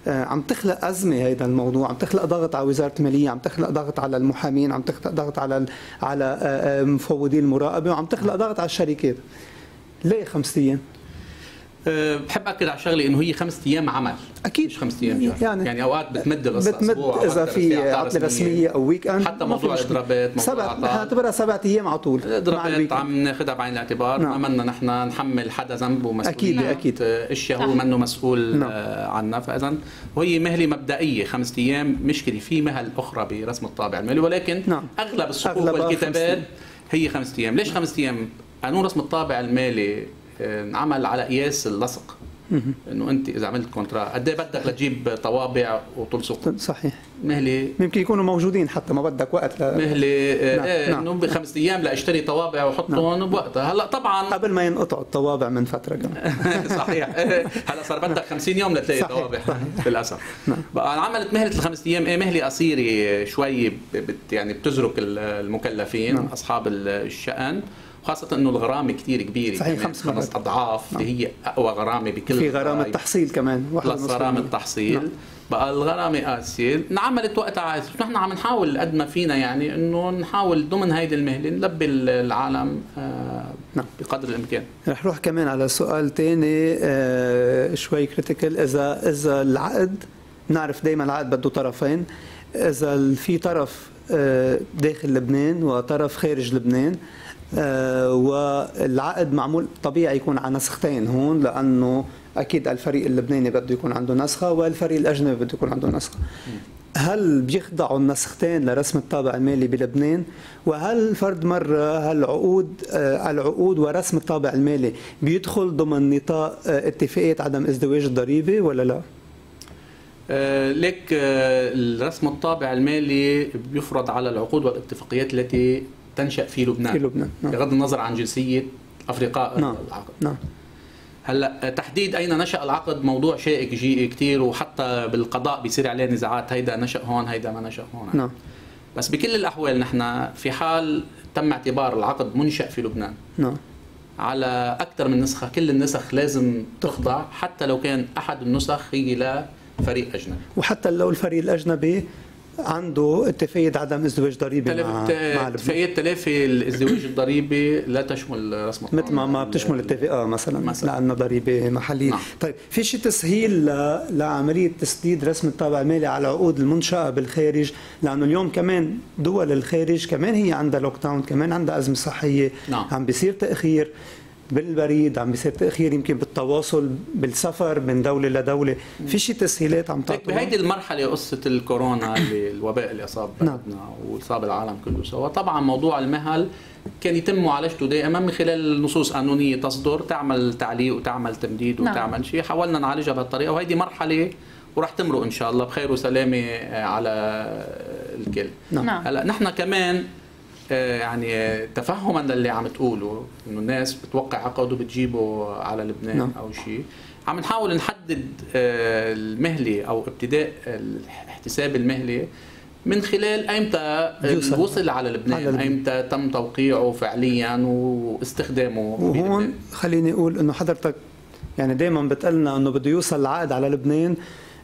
عم تخلق أزمة هيدا الموضوع، عم تخلق ضغط على وزارة المالية، عم تخلق ضغط على المحامين، عم تخلق ضغط على مفوضي المراقبة، وعم تخلق ضغط على الشركات. ليه 5 أيام؟ بحب اكد على شغله انه هي 5 ايام عمل، اكيد مش 5 ايام يعني اوقات بتمد القصه اسبوع اذا في عطله رسميه او ويك اند. حتى موضوع الاضرابات، نحن نعتبرها 7 ايام على طول. الاضرابات عم ناخذها بعين الاعتبار، ما بدنا نحن نحمل حدا ذنب ومسؤوليه اكيد اشياء هو منه مسؤول عنها. فاذا وهي مهله مبدئيه 5 ايام، مشكله في مهل اخرى برسم الطابع المالي، ولكن اغلب الصفوف والكتابات هي 5 ايام. ليش 5 ايام؟ قانون رسم الطابع المالي انعمل على قياس اللصق، انه انت اذا عملت كونترا قد ايه بدك لتجيب طوابع وتلصق. صحيح. مهله يمكن يكونوا موجودين حتى ما بدك وقت مهله انه ب5 ايام لاشتري طوابع واحطهم بوقتها. هلا طبعا قبل ما ينقطعوا الطوابع من فتره كمان. صحيح. هلا صار بدك 50 يوم لتلاقي طوابع للاسف. بقى عملت مهله ال5 ايام مهله قصيره شوي، يعني بتزرق المكلفين اصحاب الشأن، خاصة انه الغرامة كثير كبيرة. صحيح. 5 اضعاف اللي هي اقوى غرامة بكل. في غرامة التحصيل كمان، بلس غرامة التحصيل. بقى الغرامة قاسية، انعملت وقتها عايز. نحن عم نحاول قد ما فينا يعني انه نحاول ضمن هيدي المهلة نلبي العالم بقدر الامكان. رح روح كمان على سؤال ثاني شوي كريتيكال. اذا العقد، نعرف دائما العقد بده طرفين، اذا في طرف داخل لبنان وطرف خارج لبنان، والعقد معمول طبيعي يكون على نسختين هون، لأنه أكيد الفريق اللبناني بده يكون عنده نسخة والفريق الأجنبي بده يكون عنده نسخة. هل بيخضعوا النسختين لرسم الطابع المالي بلبنان؟ وهل فرد مرة العقود ورسم الطابع المالي بيدخل ضمن نطاق اتفاقية عدم ازدواج الضريبة ولا لا؟ لك الرسم الطابع المالي بيفرض على العقود والاتفاقيات التي تنشأ في لبنان. بغض النظر عن جنسية أفرقاء العقد. هلا تحديد أين نشأ العقد موضوع شائك كثير، وحتى بالقضاء بيصير عليه نزاعات، هيدا نشأ هون هيدا ما نشأ هون. بس بكل الأحوال نحن في حال تم اعتبار العقد منشأ في لبنان على أكثر من نسخة، كل النسخ لازم تخضع، حتى لو كان أحد النسخ هي لفريق أجنبي، وحتى لو الفريق الأجنبي عنده اتفاقية عدم ازدواج ضريبي مع اتفاقية تلافي الازدواج الضريبي لا تشمل رسم الطابع، مثل ما بتشمل اتفاقها مثلا لأنه ضريبة محلية. طيب في شيء تسهيل لعملية تسديد رسم الطابع المالي على العقود المنشأة بالخارج؟ لأنه اليوم كمان دول الخارج كمان هي عندها لوك داون، كمان عندها أزمة صحية. عم بيصير تأخير بالبريد، عم بيصير تأخير يمكن بالتواصل بالسفر من دولة لدولة. في شيء تسهيلات عم تعطوها؟ بهيدي المرحلة قصة الكورونا الوباء اللي أصاب بلدنا وأصاب العالم كله سوا، طبعا موضوع المهل كان يتم معالجته دائما من خلال نصوص قانونية تصدر تعمل تعليق وتعمل تمديد وتعمل شيء. حاولنا نعالجها بهالطريقة، وهيدي مرحلة وراح تمرق إن شاء الله بخير وسلامة على الكل. هلا نحن كمان يعني تفهما للي عم تقوله انه الناس بتوقع عقد وبتجيبه على لبنان او شيء، عم نحاول نحدد المهله او ابتداء الاحتساب المهلي من خلال ايمتى وصل على لبنان، ايمتى تم توقيعه فعليا واستخدامه. وهون خليني اقول انه حضرتك يعني دائما بتقلنا انه بده يوصل العقد على لبنان،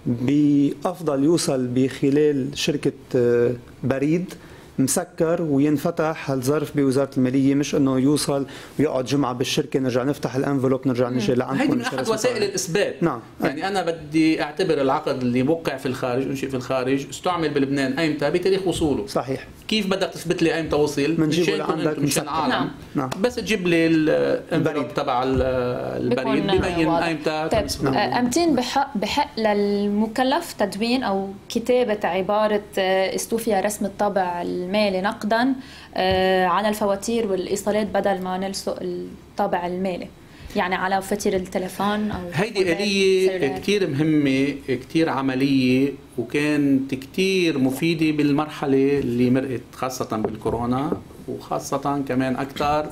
بافضل يوصل بخلال شركه بريد مسكر وينفتح الظرف بوزاره الماليه، مش انه يوصل ويقعد جمعه بالشركه نرجع نفتح الانفلوب نرجع نجي لعندكم. هيدي من احد وسائل الاثبات. يعني انا بدي اعتبر العقد اللي بوقع في الخارج انشئ في الخارج استعمل بلبنان ايمتى بتاريخ وصوله. صحيح. كيف بدك تثبت لي ايمتى وصل؟ بنجيبه لعندك مشان العالم. بس تجيب لي الانفلوب تبع البريد ببين ايمتى. طيب امتين بحق للمكلف تدوين او كتابه عباره استوفي رسم الطابع المالي نقدا على الفواتير والايصالات بدل ما نلصق الطابع المالي، يعني على فاتير التليفون او هيدي آلية كتير مهمة كتير عملية وكانت كتير مفيدة بالمرحلة اللي مرقت خاصة بالكورونا، وخاصة كمان أكثر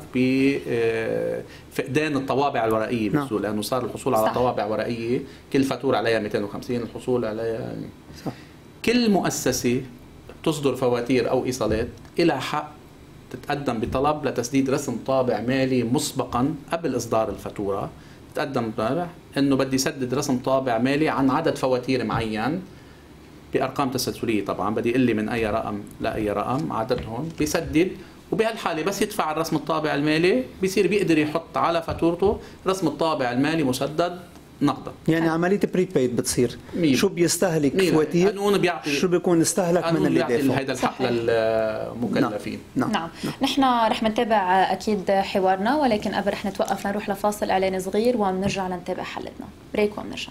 بفقدان الطوابع الورقية بالسوق، لأنه صار الحصول على طوابع ورقية كل فاتورة عليها 250، الحصول عليها صح. كل مؤسسة تصدر فواتير أو إيصالات إلى حق تتقدم بطلب لتسديد رسم طابع مالي مسبقا قبل إصدار الفاتورة، بتقدم طابع انه بدي يسدد رسم طابع مالي عن عدد فواتير معين بارقام تسلسليه، طبعا بدي يقول لي من اي رقم لاي رقم عددهم بيسدد. وبهالحاله بس يدفع الرسم الطابع المالي بيصير بيقدر يحط على فاتورته رسم الطابع المالي مسدد نقدا. يعني عمليه بريبيد بتصير شو بيستهلك فواتير، قانون بيعطي شو بيكون استهلك من اللي دافع. هذا الحق للمكلفين. نعم. نحن رح نتابع اكيد حوارنا، ولكن قبل رح نتوقف نروح لفاصل اعلاني صغير وبنرجع لنتابع حلقتنا. بريك وبنرجع.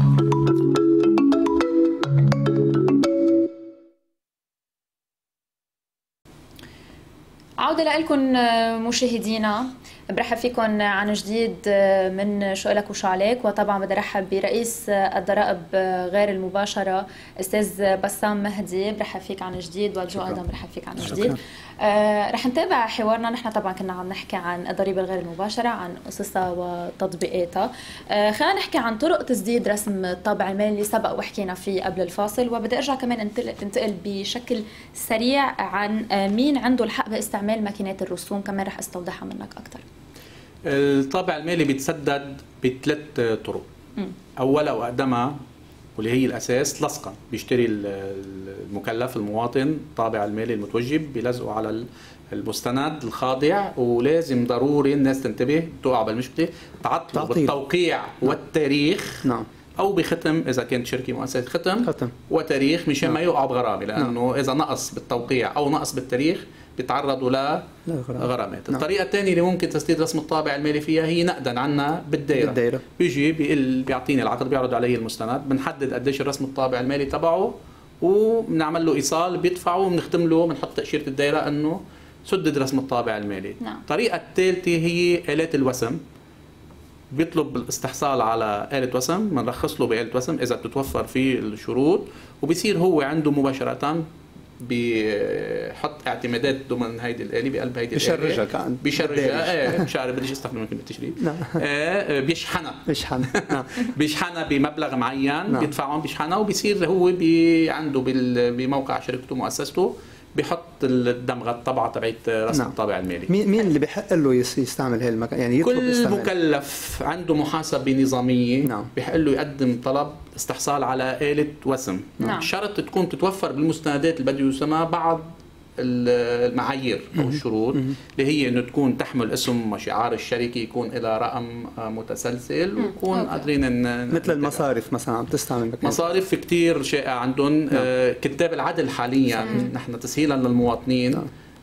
عودة لكم مشاهدينا، برحب فيكم عن جديد من شو لك وشو عليك. وطبعا بدي ارحب برئيس الضرائب غير المباشرة استاذ بسام مهدي، برحب فيك عن جديد. والجو ايضا برحب فيك عن جديد. رح نتابع حوارنا. نحن طبعا كنا عم نحكي عن الضريبة الغير المباشرة، عن قصصها وتطبيقاتها. خلينا نحكي عن طرق تسديد رسم الطابع المالي اللي سبق وحكينا فيه قبل الفاصل، وبدي ارجع كمان انتقل بشكل سريع عن مين عنده الحق باستعمال ماكينات الرسوم، كمان رح استوضحها منك اكثر. الطابع المالي بيتسدد بثلاث طرق. اولا واقدمها واللي هي الاساس لصقا، بيشتري المكلف المواطن الطابع المالي المتوجب بيلزقه على المستند الخاضع، ولازم ضروري الناس تنتبه تقع بالمشكله تعطله بالتوقيع والتاريخ. نعم. او بختم اذا كانت شركه مؤسسه ختم وتاريخ مشان ما يقع بغرامه، لانه اذا نقص بالتوقيع او نقص بالتاريخ بيتعرضوا لغرامات. الطريقه الثانيه اللي ممكن تسديد رسم الطابع المالي فيها هي نقدا عنا بالدائره. بيجي بيعطيني العقد، بيعرض علي المستند، بنحدد قديش الرسم الطابع المالي تبعه وبنعمل له ايصال بيدفعه، وبنختم له بنحط تاشيره الدائره انه سدد رسم الطابع المالي. الطريقه الثالثه هي آلات الوسم. بيطلب الاستحصال على آلة وسم، بنرخص له بآلة وسم إذا بتتوفر فيه الشروط، وبصير هو عنده مباشرة بيحط اعتمادات ضمن هيدي الآلة بقلب هيدي الآلة. بيشرجها مش عارف بديش استخدم كلمة تشريح. بيشحنها بمبلغ معين بيدفعهم بيشحنها، وبيصير هو عنده بموقع شركته مؤسسته بيحط الدمغه الطبعه تبعت رسم الطابع المالي. مين اللي بحق له يستعمل هي المكان؟ يعني كل مكلف عنده محاسبه نظاميه بحق له يقدم طلب استحصال على آلة وسم. شرط تكون تتوفر بالمستندات اللي بده يسمى بعض المعايير او الشروط اللي هي انه تكون تحمل اسم وشعار الشركه، يكون لها رقم متسلسل، ويكون قادرين مثل المصارف مثلا عم تستعمل مصارف كثير شائع عندهم. كتاب العدل حاليا نحن تسهيلا للمواطنين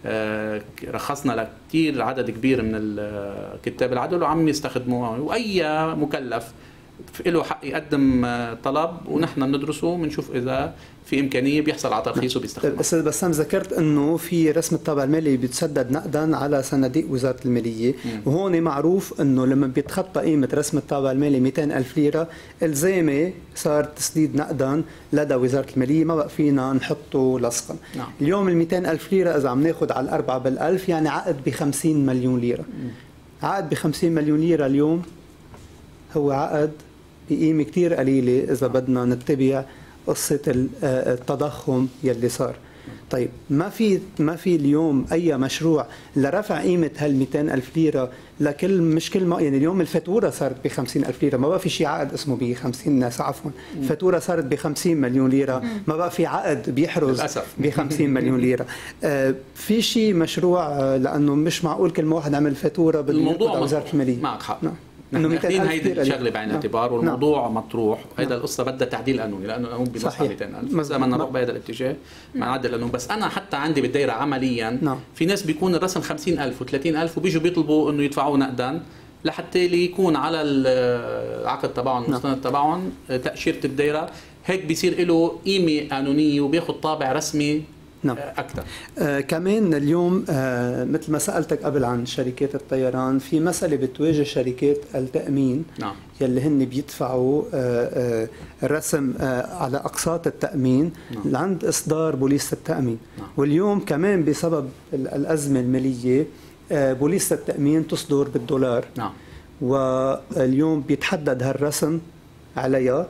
رخصنا لكثير عدد كبير من كتاب العدل وعم يستخدموها، واي مكلف له حق يقدم طلب ونحن بندرسه بنشوف اذا في امكانيه بيحصل على ترخيص وبيستخدمه. استاذ بسام ذكرت انه في رسم الطابع المالي بيتسدد نقدا على صناديق وزاره الماليه، وهون معروف انه لما بيتخطى قيمه رسم الطابع المالي 200,000 ليره الزامي صار تسديد نقدا لدى وزاره الماليه، ما بقى فينا نحطه لصقا. اليوم ال 200,000 ليره اذا عم ناخذ على الأربعة بالألف يعني عقد ب 50 مليون ليره. عقد ب 50 مليون ليره اليوم هو عقد بقيمة كتير قليلة إذا بدنا نتبع قصة التضخم يلي صار. طيب ما في اليوم أي مشروع لرفع قيمة هال 200,000 ليرة لكل مش كل ما يعني اليوم الفاتورة صارت ب 50,000 ليرة، ما بقى في شيء عقد اسمه ب 50 عفوا الفاتورة صارت ب 50 مليون ليرة، ما بقى في عقد بيحرز ب 50 مليون ليرة. في شيء مشروع لأنه مش معقول كل ما واحد عمل فاتورة بالموضوع وزارة المالية. معك حق. نحن ماخذين هيدي الشغله بعين الاعتبار، والموضوع مطروح. هيدا القصه بدها تعديل قانوني لانه القانون بنص 200,000 اذا بدنا نروح بهذا الاتجاه ما نعدل القانون. بس انا حتى عندي بالدائره عمليا في ناس بيكون الرسم 50,000 و30,000 وبيجوا بيطلبوا انه يدفعوا نقدا لحتى يكون على العقد تبعهم المستند تبعهم تاشيره الدائره، هيك بيصير له قيمه قانونيه وبياخذ طابع رسمي أكثر. كمان اليوم مثل ما سألتك قبل عن شركات الطيران، في مسألة بتواجه شركات التأمين يلي هن بيدفعوا الرسم على أقساط التأمين عند إصدار بوليصة التأمين. واليوم كمان بسبب الأزمة المالية بوليصة التأمين تصدر بالدولار. واليوم بيتحدد هالرسم عليها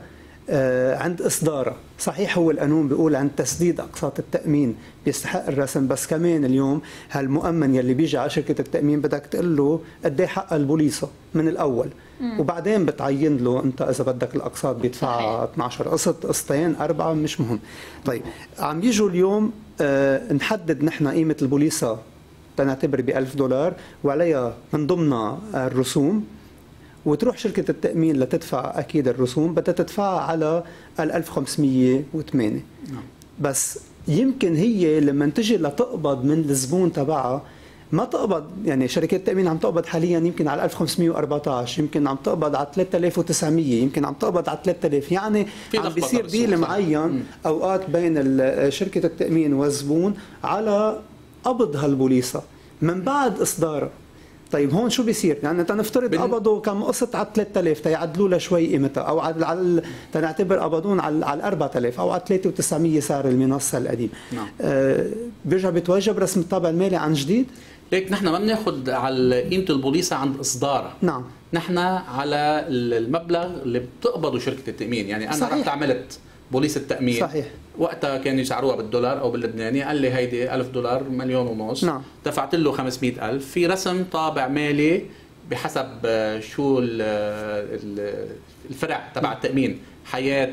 عند إصدارها. صحيح هو القانون بيقول عند تسديد أقساط التأمين بيستحق الرسم، بس كمان اليوم هالمؤمن يلي بيجي على شركة التأمين بدك تقول له قد ايه حق البوليصة من الأول، وبعدين بتعين له أنت إذا بدك الأقساط بيدفع 12 قسط، قسطين، 4، مش مهم. طيب عم يجوا اليوم نحدد نحن قيمة البوليصة تنعتبر ب$1000 وعليها من ضمنها الرسوم، وتروح شركة التأمين لتدفع أكيد الرسوم بدها تدفعها على 1508. بس يمكن هي لما تجي لتقبض من الزبون تبعها ما تقبض، يعني شركة التأمين عم تقبض حاليا يمكن على 1514، يمكن عم تقبض على 3900، يمكن عم تقبض على 3000، يعني عم بيصير ديل معين أوقات بين شركة التأمين والزبون على قبض هالبوليصة من بعد إصدارها. طيب هون شو بيصير؟ يعني تنفترض قبضوا كم قسط على 3000 تيعدلوا له شوي قيمتها، او على تنعتبر قبضون على 4000 او على 3900 سعر المنصه القديم. نعم. بيرجع بيتوجب رسم الطابع المالي عن جديد؟ ليك نحن ما بناخذ على قيمه البوليصه عند اصدارها. نعم. نحن على المبلغ اللي بتقبضه شركه التامين، يعني انا رحت عملت بوليصة تأمين. صحيح. وقتها كانوا يسعروها بالدولار أو باللبناني، قال لي هيدي $1000 1.5 مليون. نعم. دفعت له 500,000 في رسم طابع مالي بحسب شو الفرع تبع التأمين، حياة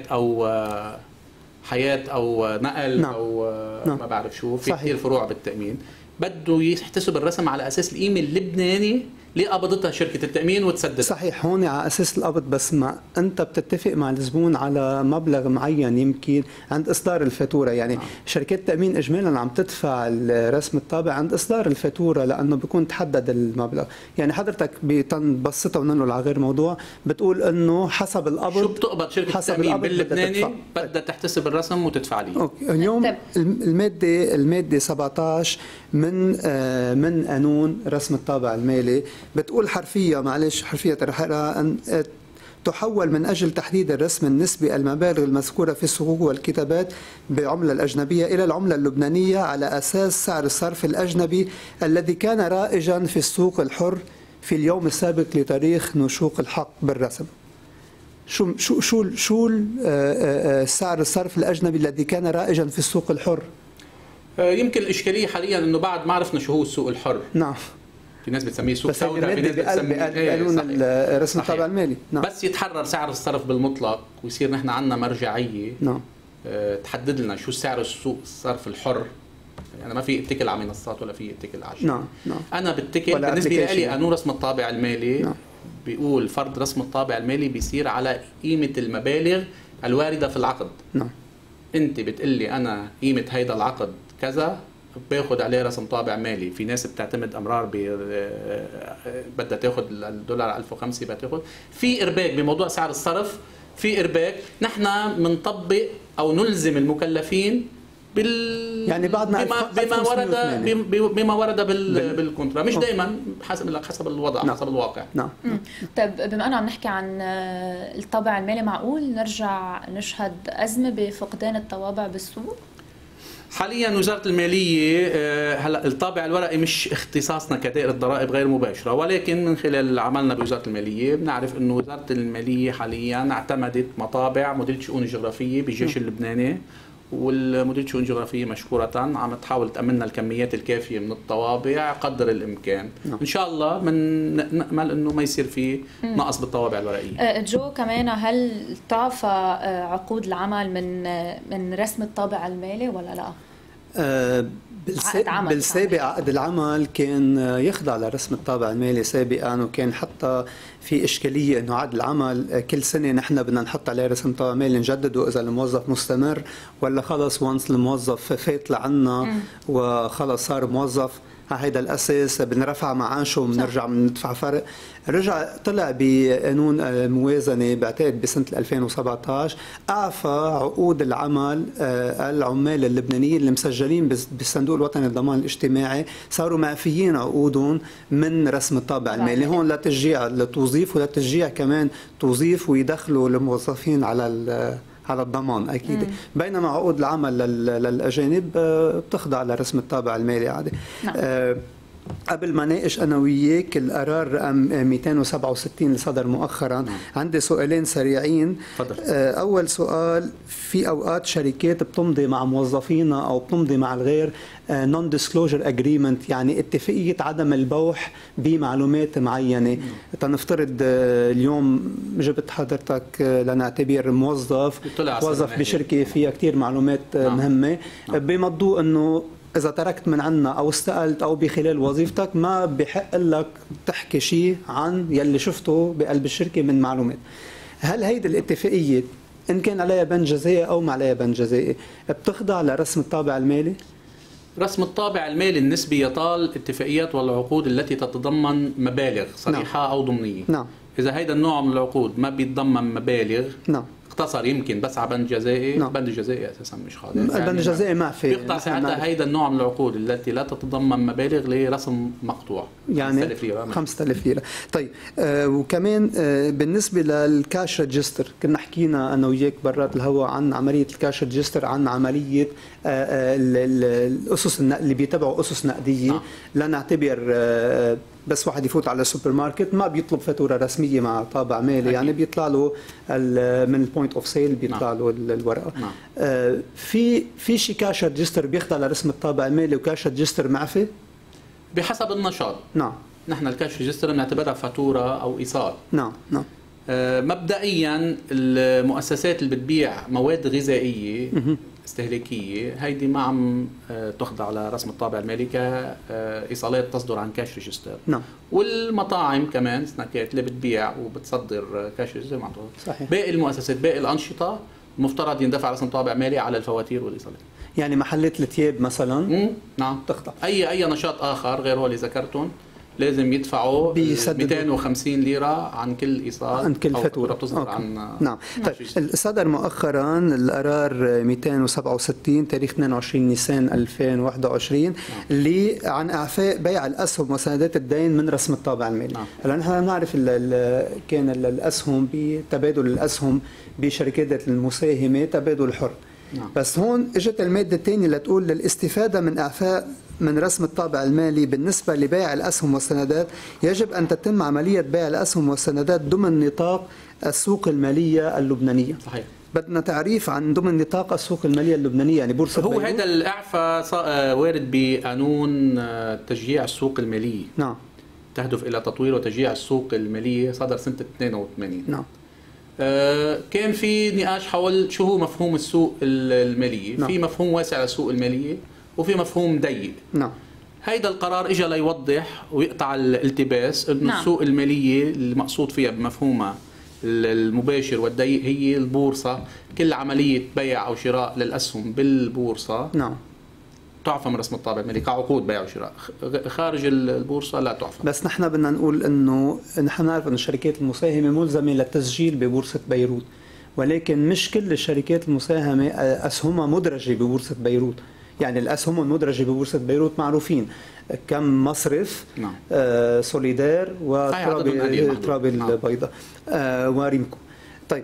أو نقل. نعم. أو ما بعرف شو، في كثير فروع بالتأمين. بده يحتسب الرسم على أساس القيمة اللبناني اللي قبضتها شركة التأمين وتسدد. صحيح، هون على أساس القبض، بس ما أنت بتتفق مع الزبون على مبلغ معين يمكن عند إصدار الفاتورة، يعني شركات التأمين إجمالا عم تدفع رسم الطابع عند إصدار الفاتورة لأنه بيكون تحدد المبلغ. يعني حضرتك بتنبسطها وننقل على غير موضوع، بتقول إنه حسب القبض شو بتقبض شركة التأمين باللبناني بدها تحتسب الرسم وتدفع لي. أوكي. اليوم المادة 17 من قانون رسم الطابع المالي بتقول حرفية، معلش حرفية رح أن تحول من أجل تحديد الرسم النسبي المبالغ المذكورة في الصكوك والكتابات بالعملة الأجنبية إلى العملة اللبنانية على أساس سعر الصرف الأجنبي الذي كان رائجا في السوق الحر في اليوم السابق لتاريخ نشوق الحق بالرسم. شو سعر الصرف الأجنبي الذي كان رائجا في السوق الحر؟ يمكن الإشكالية حاليا إنه بعد ما عرفنا شو هو السوق الحر. نعم. في ناس بتسميه سوق سوداء، في ناس بتسميه قانون رسم الطابع المالي. نعم. بس يتحرر سعر الصرف بالمطلق ويصير نحن عندنا مرجعية. نعم. تحدد لنا شو سعر السوق الصرف الحر. يعني ما في اتكل على منصات ولا في اتكل على شيء. نعم. نعم. أنا بتكل بالنسبة لي قانون رسم الطابع المالي. نعم. بيقول فرض رسم الطابع المالي بيصير على قيمة المبالغ الواردة في العقد. نعم. أنت بتقلي أنا قيمة هيدا العقد كذا، باخذ عليه رسم طابع مالي. في ناس بتعتمد امرار بدها تاخذ الدولار 1005 بدها تاخذ في ارباك بموضوع سعر الصرف، في ارباك. نحن بنطبق او نلزم المكلفين يعني بعد ما بما ورد بالكونترا، مش دائما حسب الوضع. نعم. حسب الواقع. نعم. طيب بما انه عم نحكي عن الطابع المالي، معقول نرجع نشهد ازمه بفقدان الطوابع بالسوق؟ حاليا وزارة المالية هلا الطابع الورقي مش اختصاصنا كدائرة ضرائب غير مباشرة، ولكن من خلال عملنا بوزارة المالية بنعرف انه وزارة المالية حاليا اعتمدت مطابع مديرية الشؤون الجغرافية بالجيش اللبناني، والمديرية الشؤون الجغرافية مشكورة عم تحاول تأمننا الكميات الكافية من الطوابع قدر الإمكان. إن شاء الله نأمل إنه ما يصير في نقص بالطوابع الورقية. جو كمان، هل تعفى عقود العمل من رسم الطابع المالي ولا لا؟ بالسابق عقد العمل كان يخضع لرسم الطابع المالي سابقا، وكان حتى في إشكالية إنه عقد العمل كل سنة نحن بدنا نحط عليه رسم طابع مالي نجدده إذا الموظف مستمر ولا خلص وانس الموظف فات لعنا وخلص صار موظف على هيدا الأساس بنرفع معاشه وبنرجع بندفع فرق. رجع طلع بقانون الموازنة بعتقد بسنة 2017 أعفى عقود العمل العمال اللبنانيين اللي مسجلين بالصندوق الوطني للضمان الاجتماعي، صاروا معفيين عقودهم من رسم الطابع المالي. هون لا تشجيع للتوظيف ولا تشجيع كمان توظيف ويدخلوا الموظفين على الضمان أكيد. بينما عقود العمل للأجانب بتخضع لرسم الطابع المالي عادي. نعم. قبل ما ناقش انا وياك القرار رقم 267 اللي صدر مؤخرا، عندي سؤالين سريعين. تفضل. اول سؤال، في اوقات شركات بتمضي مع موظفينا او بتمضي مع الغير نون ديسكلوجر اجريمنت، يعني اتفاقيه عدم البوح بمعلومات معينه. تنفترض اليوم جبت حضرتك لنعتبر موظف بشركه فيها كثير معلومات مهمه، بمضوا انه إذا تركت من عنا أو استقلت أو بخلال وظيفتك ما بحق لك تحكي شيء عن يلي شفته بقلب الشركة من معلومات. هل هيدي الاتفاقية إن كان عليها بند جزائي أو ما عليها بند جزائي بتخضع لرسم الطابع المالي؟ رسم الطابع المالي النسبي يطال الاتفاقيات والعقود التي تتضمن مبالغ صريحة أو ضمنية. نعم. إذا هيدا النوع من العقود ما بيتضمن مبالغ، نعم، اختصر يمكن بس على بند جزائي. نعم. بند الجزائي اساسا مش خاضع، البند الجزائي ما في، بيخضع ساعتها هيدا النوع من العقود التي لا تتضمن مبالغ لرسم مقطوع، يعني 5000 ليره. 5000 ليره. طيب وكمان بالنسبه للكاش ريجستر، كنا حكينا انا وياك برات الهواء عن عمليه الكاش ريجستر، عن عمليه الاسس اللي بيتبعوا اسس نقديه. لنعتبر بس واحد يفوت على السوبر ماركت ما بيطلب فاتوره رسميه مع طابع مالي، يعني بيطلع له من البوينت اوف سيل بيطلع له الورقه. في شيء كاش ريجستر بيخضع لرسم الطابع المالي وكاش ريجستر معفي بحسب النشاط. نعم. نحن الكاش ريجستر بنعتبرها فاتوره او ايصال. نعم. نعم. مبدئيا المؤسسات اللي بتبيع مواد غذائيه استهلاكيه هيدي ما عم تخضع لرسم الطابع المالي كايصالات تصدر عن كاش ريجستر. نعم. والمطاعم كمان سناكات اللي بتبيع وبتصدر كاش ريجستر ما صحيح. باقي المؤسسات باقي الانشطه المفترض يندفع رسم طابع مالي على الفواتير والايصالات. يعني محلات الثياب مثلا نعم تخضع. اي نشاط اخر غير هو اللي ذكرتهم لازم يدفعوا 250 ليرة عن كل إيصال، عن كل فاتورة بتصدر عن. نعم. طيب صدر مؤخرا القرار 267 تاريخ 22 نيسان 2021 اللي عن إعفاء بيع الأسهم وسندات الدين من رسم الطابع المالي. هلا نحن بنعرف كان الأسهم بتبادل الأسهم بشركات المساهمة تبادل حر. بس هون اجت المادة الثانية لتقول للاستفادة من إعفاء من رسم الطابع المالي بالنسبة لبيع الأسهم والسندات يجب أن تتم عملية بيع الأسهم والسندات ضمن نطاق السوق المالية اللبنانية. صحيح. بدنا تعريف عن ضمن نطاق السوق المالية اللبنانية، يعني بورصة هو بيروت. هذا الإعفاء وارد بقانون تشجيع السوق المالية. نعم. تهدف إلى تطوير وتشجيع السوق المالية، صدر سنة 82. نعم. كان في نقاش حول شو هو مفهوم السوق المالية. في مفهوم واسع للسوق المالية وفي مفهوم ضيق. نعم. هيدا القرار اجى ليوضح ويقطع الالتباس انه السوق الماليه المقصود فيها بمفهومها المباشر والضيق هي البورصه، كل عمليه بيع او شراء للاسهم بالبورصه تعفى من رسم الطابع المالي كعقود بيع وشراء. خارج البورصه لا تعفى. بس نحن بدنا نقول انه نحن نعرف انه الشركات المساهمه ملزمه للتسجيل ببورصه بيروت، ولكن مش كل الشركات المساهمه اسهمها مدرجه ببورصه بيروت. يعني الأسهم المدرجة ببورصة بيروت معروفين، كم مصرف، سوليدار وتراب البيضاء وريمكو. طيب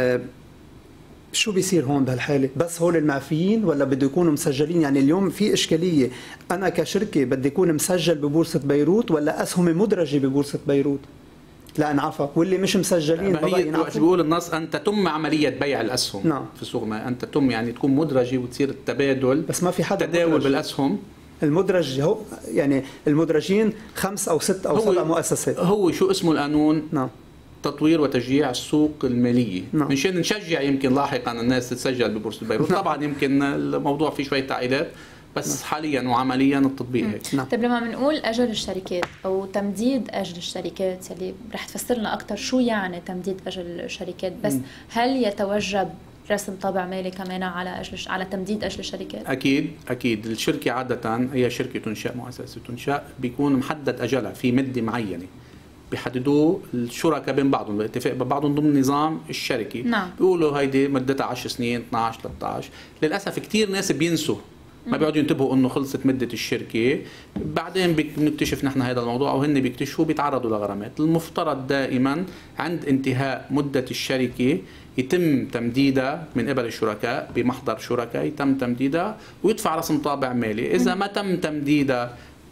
شو بيصير هون بهالحالة؟ بس هول المعفيين ولا بده يكونوا مسجلين؟ يعني اليوم في إشكالية، أنا كشركة بدي يكون مسجل ببورصة بيروت ولا أسهمي مدرجة ببورصة بيروت؟ لا انعفى، واللي مش مسجلين وقت بيقول النص ان تتم عمليه بيع الاسهم في السوق، ما ان تتم يعني تكون مدرجه وتصير التبادل، بس ما في حدا تداول بالاسهم. المدرج هو يعني المدرجين 5 أو 6 أو 7 مؤسسات. هو شو اسمه القانون؟ تطوير وتشجيع السوق الماليه. منشان نشجع يمكن لاحقا الناس تتسجل ببورصه بيروت. طبعا يمكن الموضوع فيه شويه تعقيدات بس حاليا وعمليا التطبيق هيك. طيب لما بنقول اجل الشركات او تمديد اجل الشركات اللي رح تفسر لنا اكثر شو يعني تمديد اجل الشركات، بس هل يتوجب رسم طابع مالي كمان على تمديد اجل الشركات؟ اكيد الشركه عاده هي شركه تنشا، مؤسسه تنشا بيكون محدد اجلها في مده معينه بيحددوه الشركاء بين بعضهم بالاتفاق بين بعضهم ضمن نظام الشركه. بيقولوا هيدي مدتها 10 سنين 12 13. للاسف كثير ناس بينسوا، ما بيقعدوا ينتبهوا انه خلصت مده الشركه، بعدين بنكتشف نحن هذا الموضوع او هن بيكتشفوا بيتعرضوا لغرامات. المفترض دائما عند انتهاء مده الشركه يتم تمديدها من قبل الشركاء بمحضر شركاء، يتم تمديدها ويدفع رسم طابع مالي. اذا ما تم تمديدها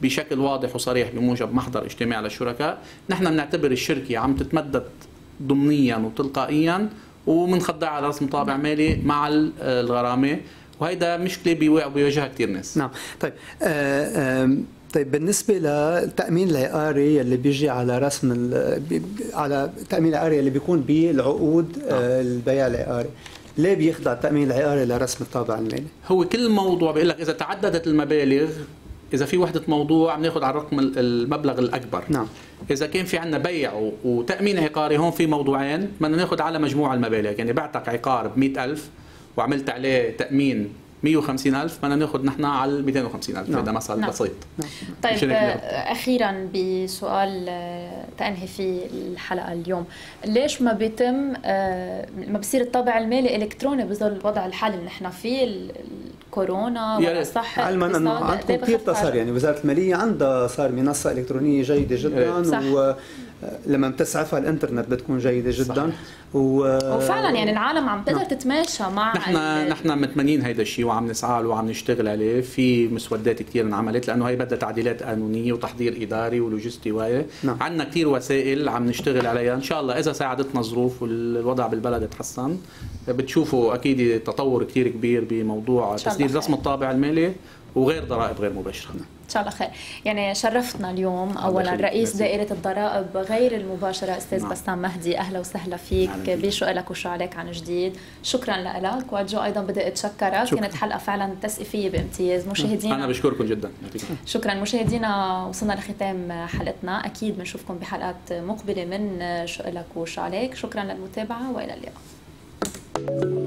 بشكل واضح وصريح بموجب محضر اجتماع للشركاء. نحن بنعتبر الشركه عم تتمدد ضمنيا وتلقائيا ومنخضع على رسم طابع مالي مع الغرامه، وهيدا مشكله بيواجهها كثير ناس. نعم. طيب طيب بالنسبه للتامين العقاري اللي بيجي على رسم على التامين العقاري اللي بيكون بالعقود البيع العقاري، ليه بيخضع التامين العقاري لرسم الطابع المالي؟ هو كل موضوع بيقول لك اذا تعددت المبالغ، اذا في وحده موضوع بناخذ على الرقم المبلغ الاكبر. نعم. اذا كان في عندنا بيع وتامين عقاري، هون في موضوعين، بدنا ناخذ على مجموع المبالغ. يعني بعتك عقار ب 100,000 وعملت عليه تامين 150,000، بدنا ناخذ نحن على 250,000. نعم. هذا مثل نعم. بسيط. نعم. طيب اخيرا بسؤال تنهي فيه الحلقه اليوم، ليش ما بيتم ما بصير الطابع المالي الكتروني بظل الوضع الحالي اللي نحن فيه، الكورونا والصحه، علما انه عندكم كثير تصار، يعني وزاره الماليه عندها صار منصه الكترونيه جيده جدا، ولما بتسعفها الانترنت بتكون جيده جدا. وفعلا يعني العالم عم تقدر تتماشى مع نحن متمنين هيدا الشيء وعم نسعى له وعم نشتغل عليه. في مسودات كثير انعملت لانه هي بدها تعديلات قانونيه وتحضير اداري ولوجستي وهي. عندنا كثير وسائل عم نشتغل عليها. ان شاء الله اذا ساعدتنا الظروف والوضع بالبلد تحسن، بتشوفوا اكيد تطور كثير كبير بموضوع تسديد رسم الطابع المالي وغير ضرائب غير مباشره. ان شاء الله خير. يعني شرفتنا اليوم اولا رئيس دائره الضرائب غير المباشره استاذ بسام مهدي، اهلا وسهلا فيك بشو لك وشو عليك عن جديد. شكرا لك. وجو ايضا بدي اتشكرك، كانت حلقه فعلا تسقيفيه بامتياز. مشاهدينا انا بشكركم جدا. شكرا مشاهدينا، وصلنا لختام حلقتنا. اكيد بنشوفكم بحلقات مقبله من شو لك وشو عليك. شكرا للمتابعه والى اللقاء.